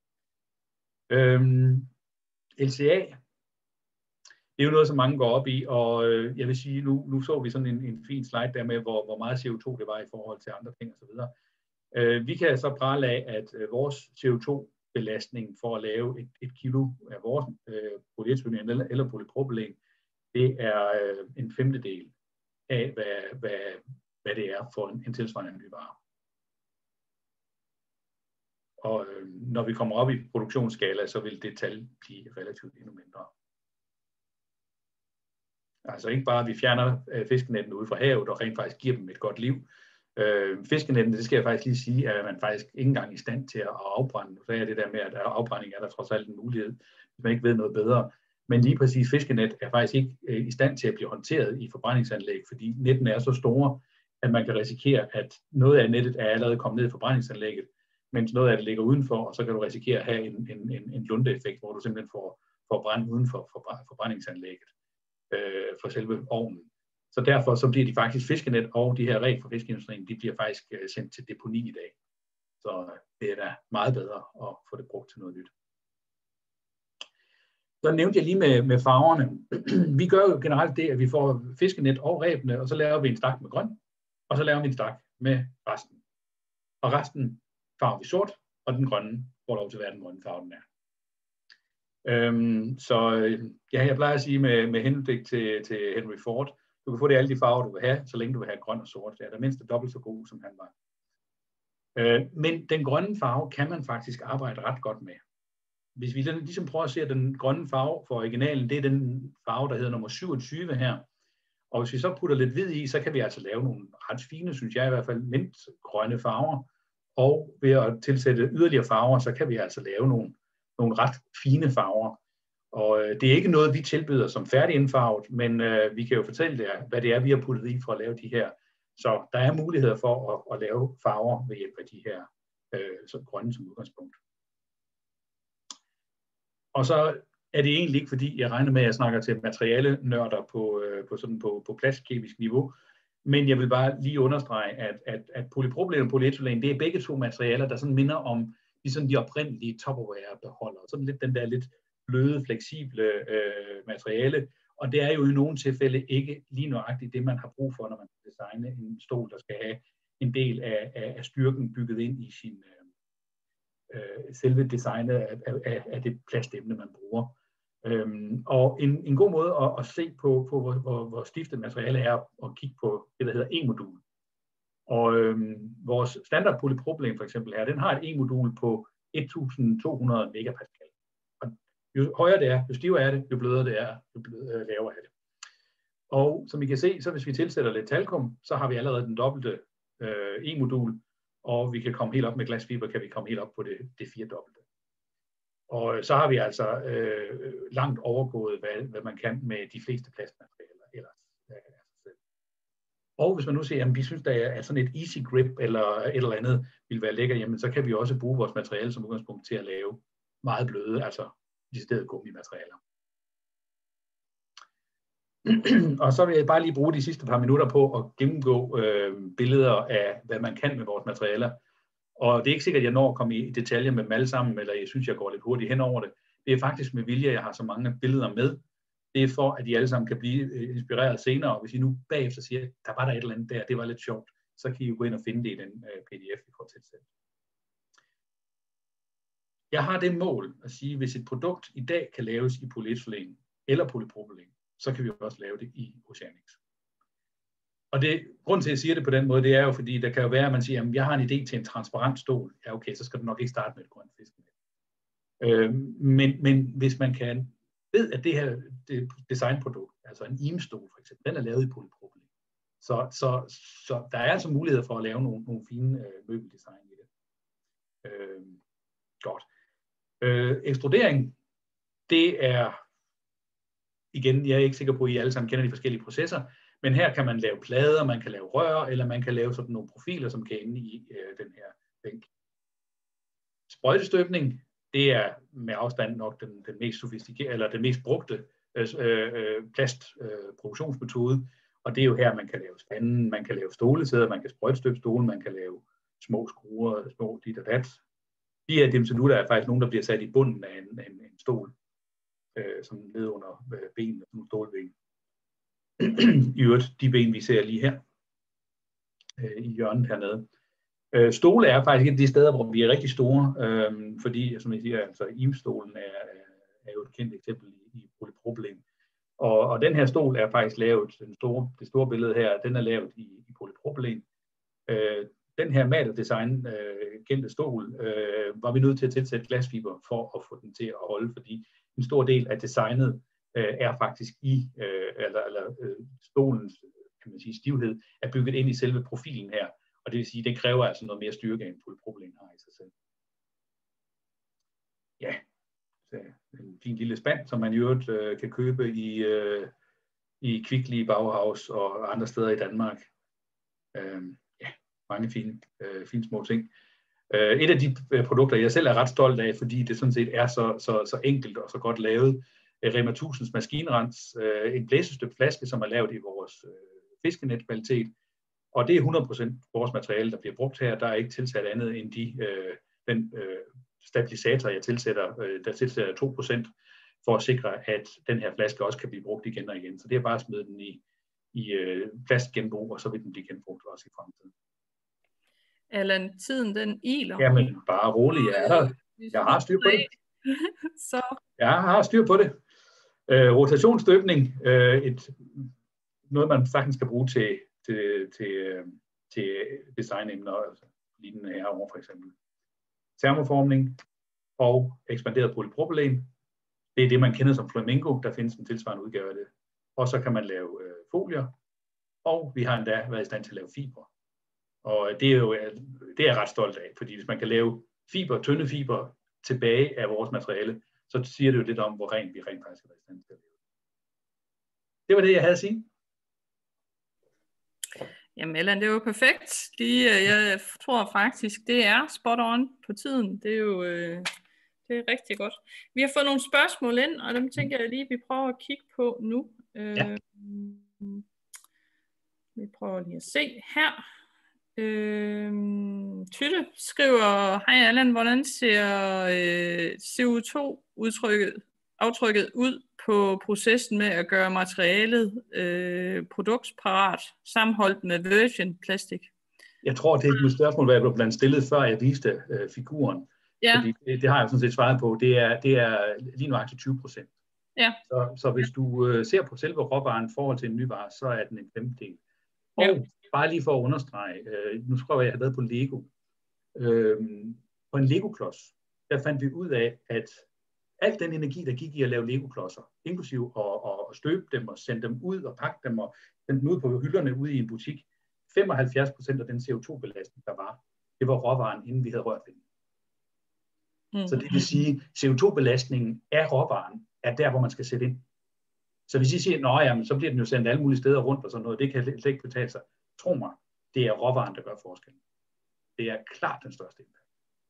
LCA, det er jo noget, som mange går op i, og jeg vil sige, nu så vi sådan en fin slide der med, hvor meget CO2 det var i forhold til andre ting osv. Vi kan så prale af, at vores CO2-belastning for at lave et kilo af vores polyethylен eller polypropylen, det er en femtedel af, hvad det er for en tilsvarende ny vare. Og når vi kommer op i produktionsskala, så vil det tal blive relativt endnu mindre. Altså ikke bare, at vi fjerner fiskenetten ude fra havet og rent faktisk giver dem et godt liv. Fiskenetten, det skal jeg faktisk lige sige, at man faktisk ikke engang i stand til at afbrænde. Så er det der med, at afbrænding er der trods alt en mulighed, hvis man ikke ved noget bedre. Men lige præcis fiskenet er faktisk ikke i stand til at blive håndteret i forbrændingsanlæg, fordi netten er så store, at man kan risikere, at noget af nettet er allerede kommet ned i forbrændingsanlægget, mens noget af det ligger udenfor, og så kan du risikere at have en lundeeffekt, hvor du simpelthen får brændt uden for forbrændingsanlægget for selve ovnen. Så derfor så bliver de faktisk fiskenet og de her reb fra fiskeindustrien, de bliver faktisk sendt til deponi i dag. Så det er da meget bedre at få det brugt til noget nyt. Så nævnte jeg lige med farverne. Vi gør jo generelt det, at vi får fiskenet og rebene, og så laver vi en stak med grøn, og så laver vi en stak med resten. Og resten farver vi sort, og den grønne får lov til at være den grønne farve, den er. Så ja, jeg plejer at sige med henblik til Henry Ford, Du kan få det alle de farver, du vil have, så længe du vil have grøn og sort. Det er der mindst dobbelt så god, som han var. Men den grønne farve kan man faktisk arbejde ret godt med. Hvis vi ligesom prøver at se, at den grønne farve for originalen, det er den farve, der hedder nummer 27 her. Og hvis vi så putter lidt hvid i, så kan vi altså lave nogle ret fine, synes jeg i hvert fald, mintgrønne farver. Og ved at tilsætte yderligere farver, så kan vi altså lave nogle ret fine farver. Og det er ikke noget, vi tilbyder som færdigindfarvet, men vi kan jo fortælle jer, hvad det er, vi har puttet i for at lave de her. Så der er muligheder for at lave farver ved hjælp af de her grønne som udgangspunkt. Og så er det egentlig ikke, fordi jeg regner med, at jeg snakker til materiale-nørder på plastkemisk niveau, men jeg vil bare lige understrege, at polypropylen og polyetylen, det er begge to materialer, der sådan minder om ligesom de oprindelige Tupperware-beholdere. Sådan lidt den der lidt bløde, fleksible materiale, og det er jo i nogle tilfælde ikke lige nøjagtigt det, man har brug for, når man designer en stol, der skal have en del af styrken bygget ind i sin selve designet af det plastemne, man bruger. Og en god måde at se på hvor stift et materiale er, at kigge på det, der hedder E-modul. Og vores standard polypropylen for eksempel her, den har et E-modul på 1200 megapascal. Og jo højere det er, jo stivere er det, jo blødere det er, jo lavere er det. Og som I kan se, så hvis vi tilsætter lidt talkum, så har vi allerede den dobbelte E-modul, og vi kan komme helt op med glasfiber, kan vi komme helt op på det 4-dobbelte. Og så har vi altså langt overgået, hvad man kan med de fleste plastmaterialer ellers. Og hvis man nu siger, at vi synes, der er sådan et easy grip eller et eller andet vil være lækkert, jamen, så kan vi også bruge vores materiale som udgangspunkt til at lave meget bløde, altså decideret gummimaterialer. Og så vil jeg bare lige bruge de sidste par minutter på at gennemgå billeder af, hvad man kan med vores materialer. Og det er ikke sikkert, at jeg når at komme i detaljer med dem alle sammen, eller jeg synes, jeg går lidt hurtigt hen over det. Det er faktisk med vilje, at jeg har så mange billeder med. Det er for, at I alle sammen kan blive inspireret senere. Og hvis I nu bagefter siger, der var der et eller andet der, det var lidt sjovt, så kan I jo gå ind og finde det i den pdf, vi får tilsendt. Jeg har det mål at sige, at hvis et produkt i dag kan laves i polyetylen eller polypropylen, så kan vi også lave det i Oceanix. Og grunden til, at jeg siger det på den måde, det er jo, fordi der kan jo være, at man siger, at jeg har en idé til en transparent stol. Ja, okay, så skal du nok ikke starte med et grønt fiskenet. Men hvis man ved, at det her designprodukt, altså en IM-stol for eksempel, den er lavet i polypropylen. Så der er altså muligheder for at lave nogle fine møbeldesign i det. Godt. Ekstrudering, det er, igen, jeg er ikke sikker på, at I alle sammen kender de forskellige processer, men her kan man lave plader, man kan lave rør, eller man kan lave sådan nogle profiler, som kan ende i den her bænk. Sprøjtestøbning, det er med afstand nok den mest sofistikerede, eller den mest brugte plastproduktionsmetode, og det er jo her, man kan lave spanden, man kan lave stolesæder, man kan sprøjtestøbe stolen, man kan lave små skruer, små dit og dat. De her dimsedutter er faktisk nogen, der bliver sat i bunden af en stol, som ned under benene, som stolben. I øvrigt, de ben, vi ser lige her i hjørnet hernede. Stole er faktisk et af de steder, hvor vi er rigtig store, fordi, som jeg siger, altså IM-stolen er jo et kendt eksempel i polypropylen. Og den her stol er faktisk lavet, det store billede her, den er lavet i polypropylen. Den her Mader-design kendte stol var vi nødt til at tilsætte glasfiber for at få den til at holde, fordi en stor del af designet er faktisk stolens, kan man sige, stivhed er bygget ind i selve profilen her, og det vil sige, at det kræver altså noget mere styrke, end polypropylen har i sig selv. Ja, så en fin lille spand, som man i øvrigt kan købe i Kvickly, Bauhaus og andre steder i Danmark. Mange fine små ting. Et af de produkter, jeg selv er ret stolt af, fordi det sådan set er så enkelt og så godt lavet, Rema 1000's maskinrens, en blæsestøbt flaske, som er lavet i vores fiskenetkvalitet, og det er 100% vores materiale, der bliver brugt her. Der er ikke tilsat andet end den stabilisator, jeg tilsætter, der tilsætter 2%, for at sikre, at den her flaske også kan blive brugt igen og igen. Så det er bare at smide den i plastgenbrug, og så vil den blive genbrugt også i fremtiden. Allan, tiden den iler. Jamen, bare rolig. Jeg har styr på det. Så. Jeg har styr på det. Rotationsstøbning, et noget, man sagtens skal bruge til designemner, altså lignende herovre for eksempel. Termoformning og ekspanderet polypropylen. Det er det, man kender som flamingo. Der findes en tilsvarende udgave af det. Og så kan man lave folier, og vi har endda været i stand til at lave fiber. Og det er jeg ret stolt af, fordi hvis man kan lave tynde fiber tilbage af vores materiale, så siger det jo lidt om, hvor rent vi rent faktisk er i stand til at lave. Det var det, jeg havde at sige. Jamen Allan, det var perfekt. Jeg tror faktisk, det er spot on på tiden. Det er jo det er rigtig godt. Vi har fået nogle spørgsmål ind, og dem tænker jeg lige, vi prøver at kigge på nu. Ja. Vi prøver lige at se her. Tytte skriver, hej Allan, hvordan ser CO2-aftrykket ud på processen med at gøre materialet produktparat, sammenholdt med virgin plastik? Jeg tror, det er et spørgsmål, hvad jeg blev blandt stillet, før jeg viste figuren. Ja. Fordi det har jeg sådan set svaret på. Det er lige nøjagtigt 20%. Ja. Så hvis du ser på selve råvaren i forhold til en ny vare, så er den en femtedel. Og Ja. bare lige for at understrege, nu tror jeg har været på Lego. På en Lego-klods, der fandt vi ud af, at al den energi, der gik i at lave Lego-klodser, inklusive at støbe dem og sende dem ud og pakke dem og sende dem ud på hylderne ude i en butik, 75% af den CO2-belastning, der var, det var råvaren, inden vi havde rørt ved den. Så det vil sige, CO2-belastningen af råvaren er der, hvor man skal sætte ind. Så hvis I siger, men så bliver den jo sendt alle mulige steder rundt og sådan noget, det kan slet ikke betale sig. Tro mig, det er råvaren, der gør forskellen. Det er klart den største impact.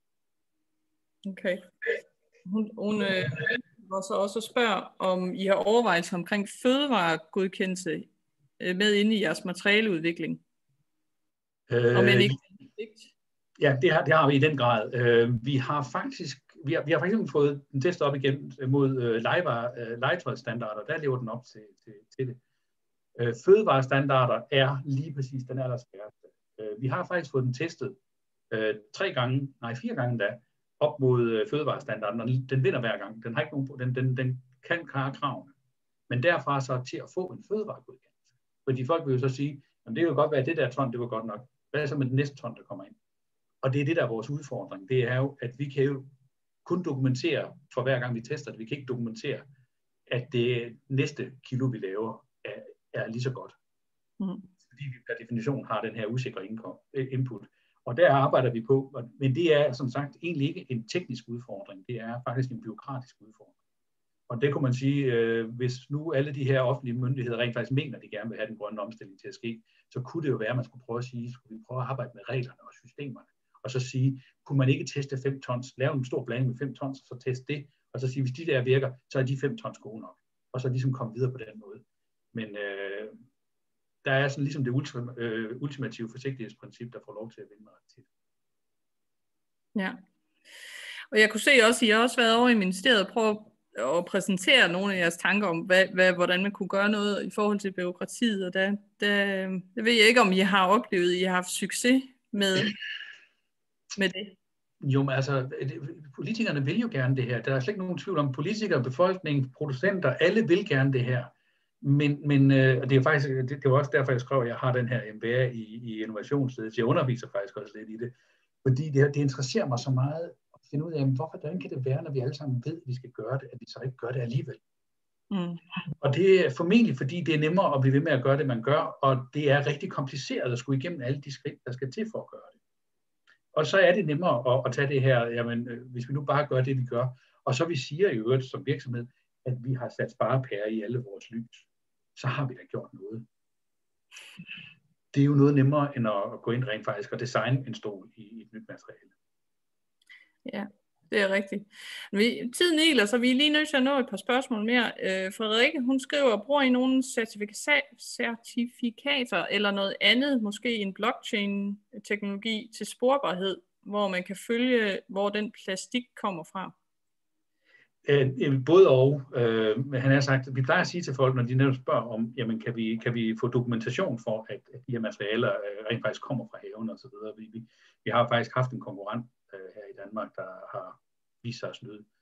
Okay. Hun var så også at spørge, om I har overvejelser omkring fødevaregodkendelse med inde i jeres materialeudvikling. Om end ikke. Ja, det har vi i den grad. Vi har faktisk fået en test op igen mod legetøjsstandarder. Der lever den op til det. Fødevarestandarder er lige præcis den allersværeste. Vi har faktisk fået den testet 4 gange da, op mod fødevarestandarden, og den vinder hver gang. Den har ikke nogen, den kan klare kravene. Men derfra så til at få en fødevaregodkendelse. Fordi folk vil jo så sige, at det vil godt være, at det der ton, det var godt nok. Hvad er så med den næste ton, der kommer ind? Og det er det, der er vores udfordring. Det er jo, at vi kan jo kun dokumentere, for hver gang vi tester det, vi kan ikke dokumentere, at det næste kilo, vi laver, er lige så godt. Fordi vi per definition har den her usikre input. Og der arbejder vi på, men det er som sagt egentlig ikke en teknisk udfordring, det er faktisk en bureaukratisk udfordring. Og det kunne man sige, hvis nu alle de her offentlige myndigheder rent faktisk mener, at de gerne vil have den grønne omstilling til at ske, så kunne det jo være, at man skulle prøve at sige, skulle vi prøve at arbejde med reglerne og systemerne, og så sige, kunne man ikke teste 5 tons, lave en stor blanding med 5 tons, og så teste det, og så sige, hvis de der virker, så er de 5 tons gode nok, og så ligesom komme videre på den måde. Men der er sådan ligesom det ultimative forsigtighedsprincip, der får lov til at vinde ret tit. Ja. Og jeg kunne se også, at I har også været over i ministeriet og prøve at præsentere nogle af jeres tanker om, hvordan man kunne gøre noget i forhold til bureaukratiet, og det ved jeg ikke, om I har oplevet, I har haft succes med det. Jo, men altså, politikerne vil jo gerne det her. Der er slet ikke nogen tvivl om, politikere, befolkning, producenter, alle vil gerne det her. Men det er faktisk, det var også derfor, jeg skrev, at jeg har den her MBA i innovationsledelse. Jeg underviser faktisk også lidt i det. Fordi det interesserer mig så meget at finde ud af, hvordan kan det være, når vi alle sammen ved, at vi skal gøre det, at vi så ikke gør det alligevel. Og det er formentlig, fordi det er nemmere at blive ved med at gøre det, man gør, og det er rigtig kompliceret at skulle igennem alle de skridt, der skal til for at gøre det. Og så er det nemmere at tage det her, jamen, hvis vi nu bare gør det, vi gør. Og så vi siger i øvrigt som virksomhed, at vi har sat sparepærer i alle vores lys. Så har vi da gjort noget. Det er jo noget nemmere, end at gå ind rent faktisk og designe en stol i et nyt materiale. Ja, det er rigtigt. Tiden iler, så vi er lige nødt til at nå et par spørgsmål mere. Frederikke, hun skriver, bruger I nogle certifikater eller noget andet, måske en blockchain-teknologi til sporbarhed, hvor man kan følge, hvor den plastik kommer fra? Både og. Han har sagt, vi plejer at sige til folk, når de netop spørger om, jamen kan vi få dokumentation for, at de her materialer rent faktisk kommer fra haven og så videre. Vi har faktisk haft en konkurrent her i Danmark, der har vist sig at snyde.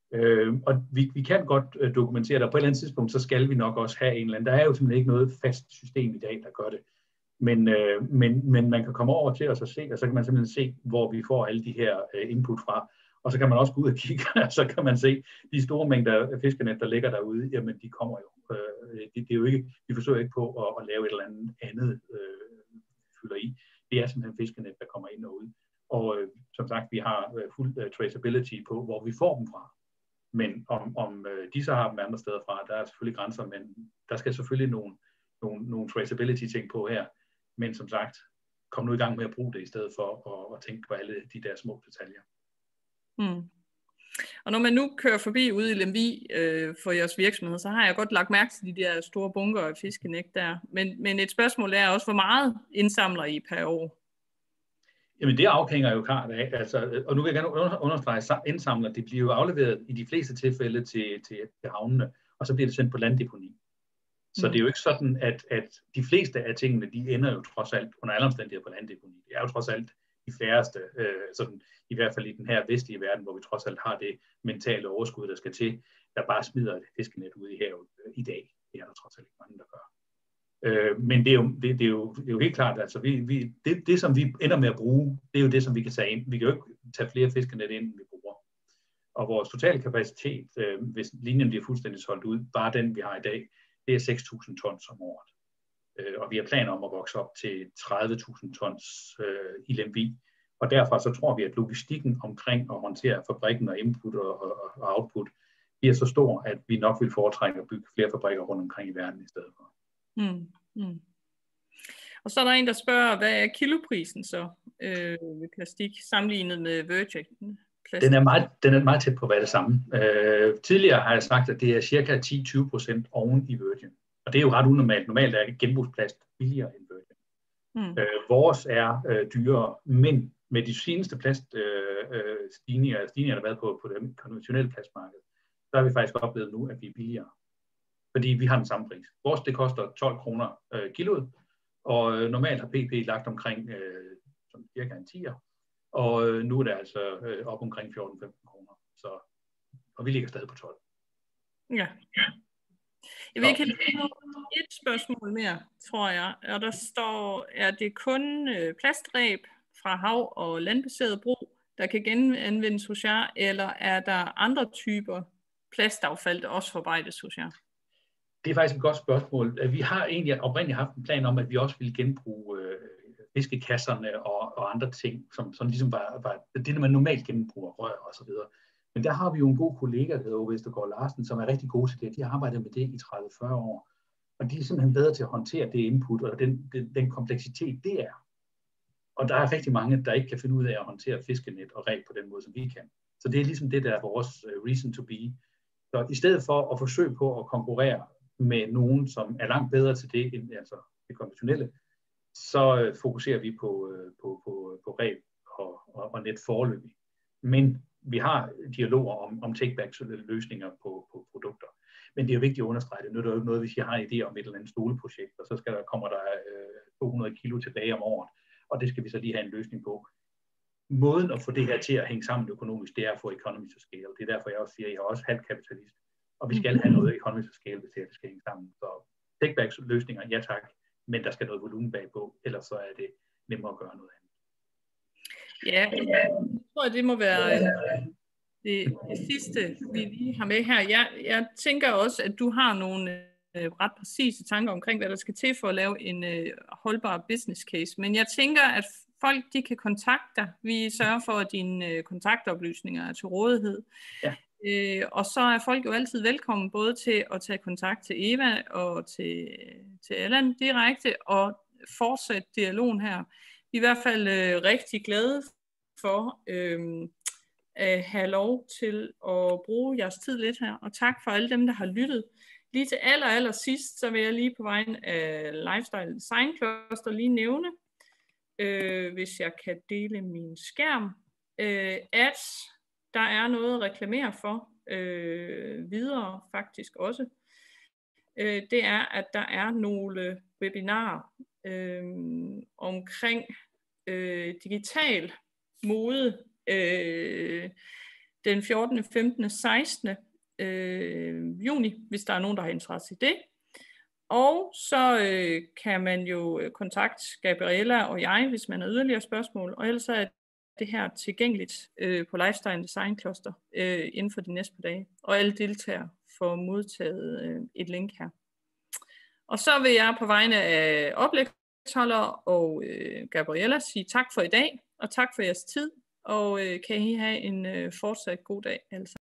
Og vi kan godt dokumentere det, og på et eller andet tidspunkt, så skal vi nok også have en eller anden. Der er jo simpelthen ikke noget fast system i dag, der gør det. Men man kan komme over til os og se, og så kan man simpelthen se, hvor vi får alle de her input fra. Og så kan man også gå ud og kigge, og så kan man se, de store mængder fiskenet, der ligger derude, jamen de kommer jo. Det er jo ikke, vi forsøger ikke på at lave et eller andet fylder i. Det er simpelthen fiskenet, der kommer ind og ud. Og som sagt, vi har fuld traceability på, hvor vi får dem fra. Men om de så har dem andre steder fra, der er selvfølgelig grænser, men der skal selvfølgelig nogle traceability-ting på her. Men som sagt, kom nu i gang med at bruge det, i stedet for at tænke på alle de der små detaljer. Og når man nu kører forbi ude i Lemvig for jeres virksomhed, så har jeg godt lagt mærke til de der store bunker af fiskenet der. Men et spørgsmål er også, hvor meget indsamler I per år? Jamen det afhænger jo klart af, altså, og nu vil jeg gerne understrege, indsamler, det bliver jo afleveret i de fleste tilfælde til havnene, og så bliver det sendt på landdeponi. Så det er jo ikke sådan, at de fleste af tingene, de ender jo trods alt under alle omstændigheder på landdeponi. Det er jo trods alt de færreste, sådan, i hvert fald i den her vestlige verden, hvor vi trods alt har det mentale overskud, der skal til, der bare smider et fiskenet ud i havet i dag. Det er der trods alt ikke mange, der gør. Men det er jo helt klart, altså det som vi ender med at bruge, det er jo det, som vi kan tage ind. Vi kan jo ikke tage flere fiskenet ind, end vi bruger. Og vores totale kapacitet, hvis linjen bliver fuldstændig solgt ud, bare den vi har i dag, det er 6.000 tons om året. Og vi har planer om at vokse op til 30.000 tons i Lemvig. Og derfra så tror vi, at logistikken omkring at håndtere fabrikken og input og output bliver så stor, at vi nok vil foretrække at bygge flere fabrikker rundt omkring i verden i stedet for. Og så er der en, der spørger, hvad er kiloprisen så ved plastik sammenlignet med virgin plastik? Den er meget tæt på at være det samme. Tidligere har jeg sagt, at det er cirka 10-20% oven i virgin. Og det er jo ret unormalt. Normalt er genbrugsplast billigere end virgin. Vores er dyrere, men med de seneste stigninger, der har været på det konventionelle plastmarked, så har vi faktisk oplevet nu, at vi er billigere. Fordi vi har den samme pris. Vores det koster 12 kroner kiloet, og normalt har PP lagt omkring cirka en 10'er, og nu er det altså op omkring 14-15 kroner. Og vi ligger stadig på 12. Ja. Jeg vil ikke have et spørgsmål mere, tror jeg. Og der står, er det kun plastræb fra hav- og landbaseret brug, der kan genanvendes hos jer, eller er der andre typer plastaffald, der også forarbejdes hos jer? Det er faktisk et godt spørgsmål. Vi har egentlig oprindeligt haft en plan om, at vi også ville genbruge fiskekasserne og andre ting, som ligesom var det, man normalt genbruger, rør og så videre. Men der har vi jo en god kollega, der hedder Ove Vestergaard Larsen, som er rigtig god til det. De har arbejdet med det i 30-40 år. Og de er simpelthen bedre til at håndtere det input og den kompleksitet, det er. Og der er rigtig mange, der ikke kan finde ud af at håndtere fiskenet og reb på den måde, som vi kan. Så det er ligesom det, der er vores reason to be. Så i stedet for at forsøge på at konkurrere med nogen, som er langt bedre til det end altså det konventionelle, så fokuserer vi på reb og net foreløbig. Men vi har dialoger om take-back-løsninger på produkter. Men det er jo vigtigt at understrege, det nytter jo ikke noget, hvis jeg har en idé om et eller andet stoleprojekt, og så kommer der 200 kilo tilbage om året, og det skal vi så lige have en løsning på. Måden at få det her til at hænge sammen økonomisk, det er at få economies of scale. Det er derfor, jeg også siger, at jeg er også halvt kapitalist. Og vi skal have noget economies of scale, hvis det skal hænge sammen. Så take-back-løsninger, ja tak, men der skal noget volumen bagpå, ellers så er det nemmere at gøre noget andet. Ja, jeg tror, det må være det sidste, vi lige har med her. Jeg tænker også, at du har nogle ret præcise tanker omkring, hvad der skal til for at lave en holdbar business case. Men jeg tænker, at folk de kan kontakte dig. Vi sørger for, at dine kontaktoplysninger er til rådighed. Ja. Og så er folk jo altid velkommen både til at tage kontakt til Eva og til Allan direkte og fortsætte dialogen her. Vi er i hvert fald rigtig glade for at have lov til at bruge jeres tid lidt her. Og tak for alle dem, der har lyttet. Lige til aller sidst, så vil jeg lige på vejen af Lifestyle Design Cluster lige nævne, hvis jeg kan dele min skærm, at der er noget at reklamere for videre faktisk også. Det er, at der er nogle webinarer omkring digital mode den 14., 15., 16. Juni, hvis der er nogen, der har interesse i det. Og så kan man jo kontakte Gabriella og jeg, hvis man har yderligere spørgsmål, og ellers er det her tilgængeligt på Lifestyle Design Cluster inden for de næste par dage. Og alle deltagere får modtaget et link her. Og så vil jeg på vegne af oplægsholdere og Gabriella sige tak for i dag, og tak for jeres tid, og kan I have en fortsat god dag alle sammen.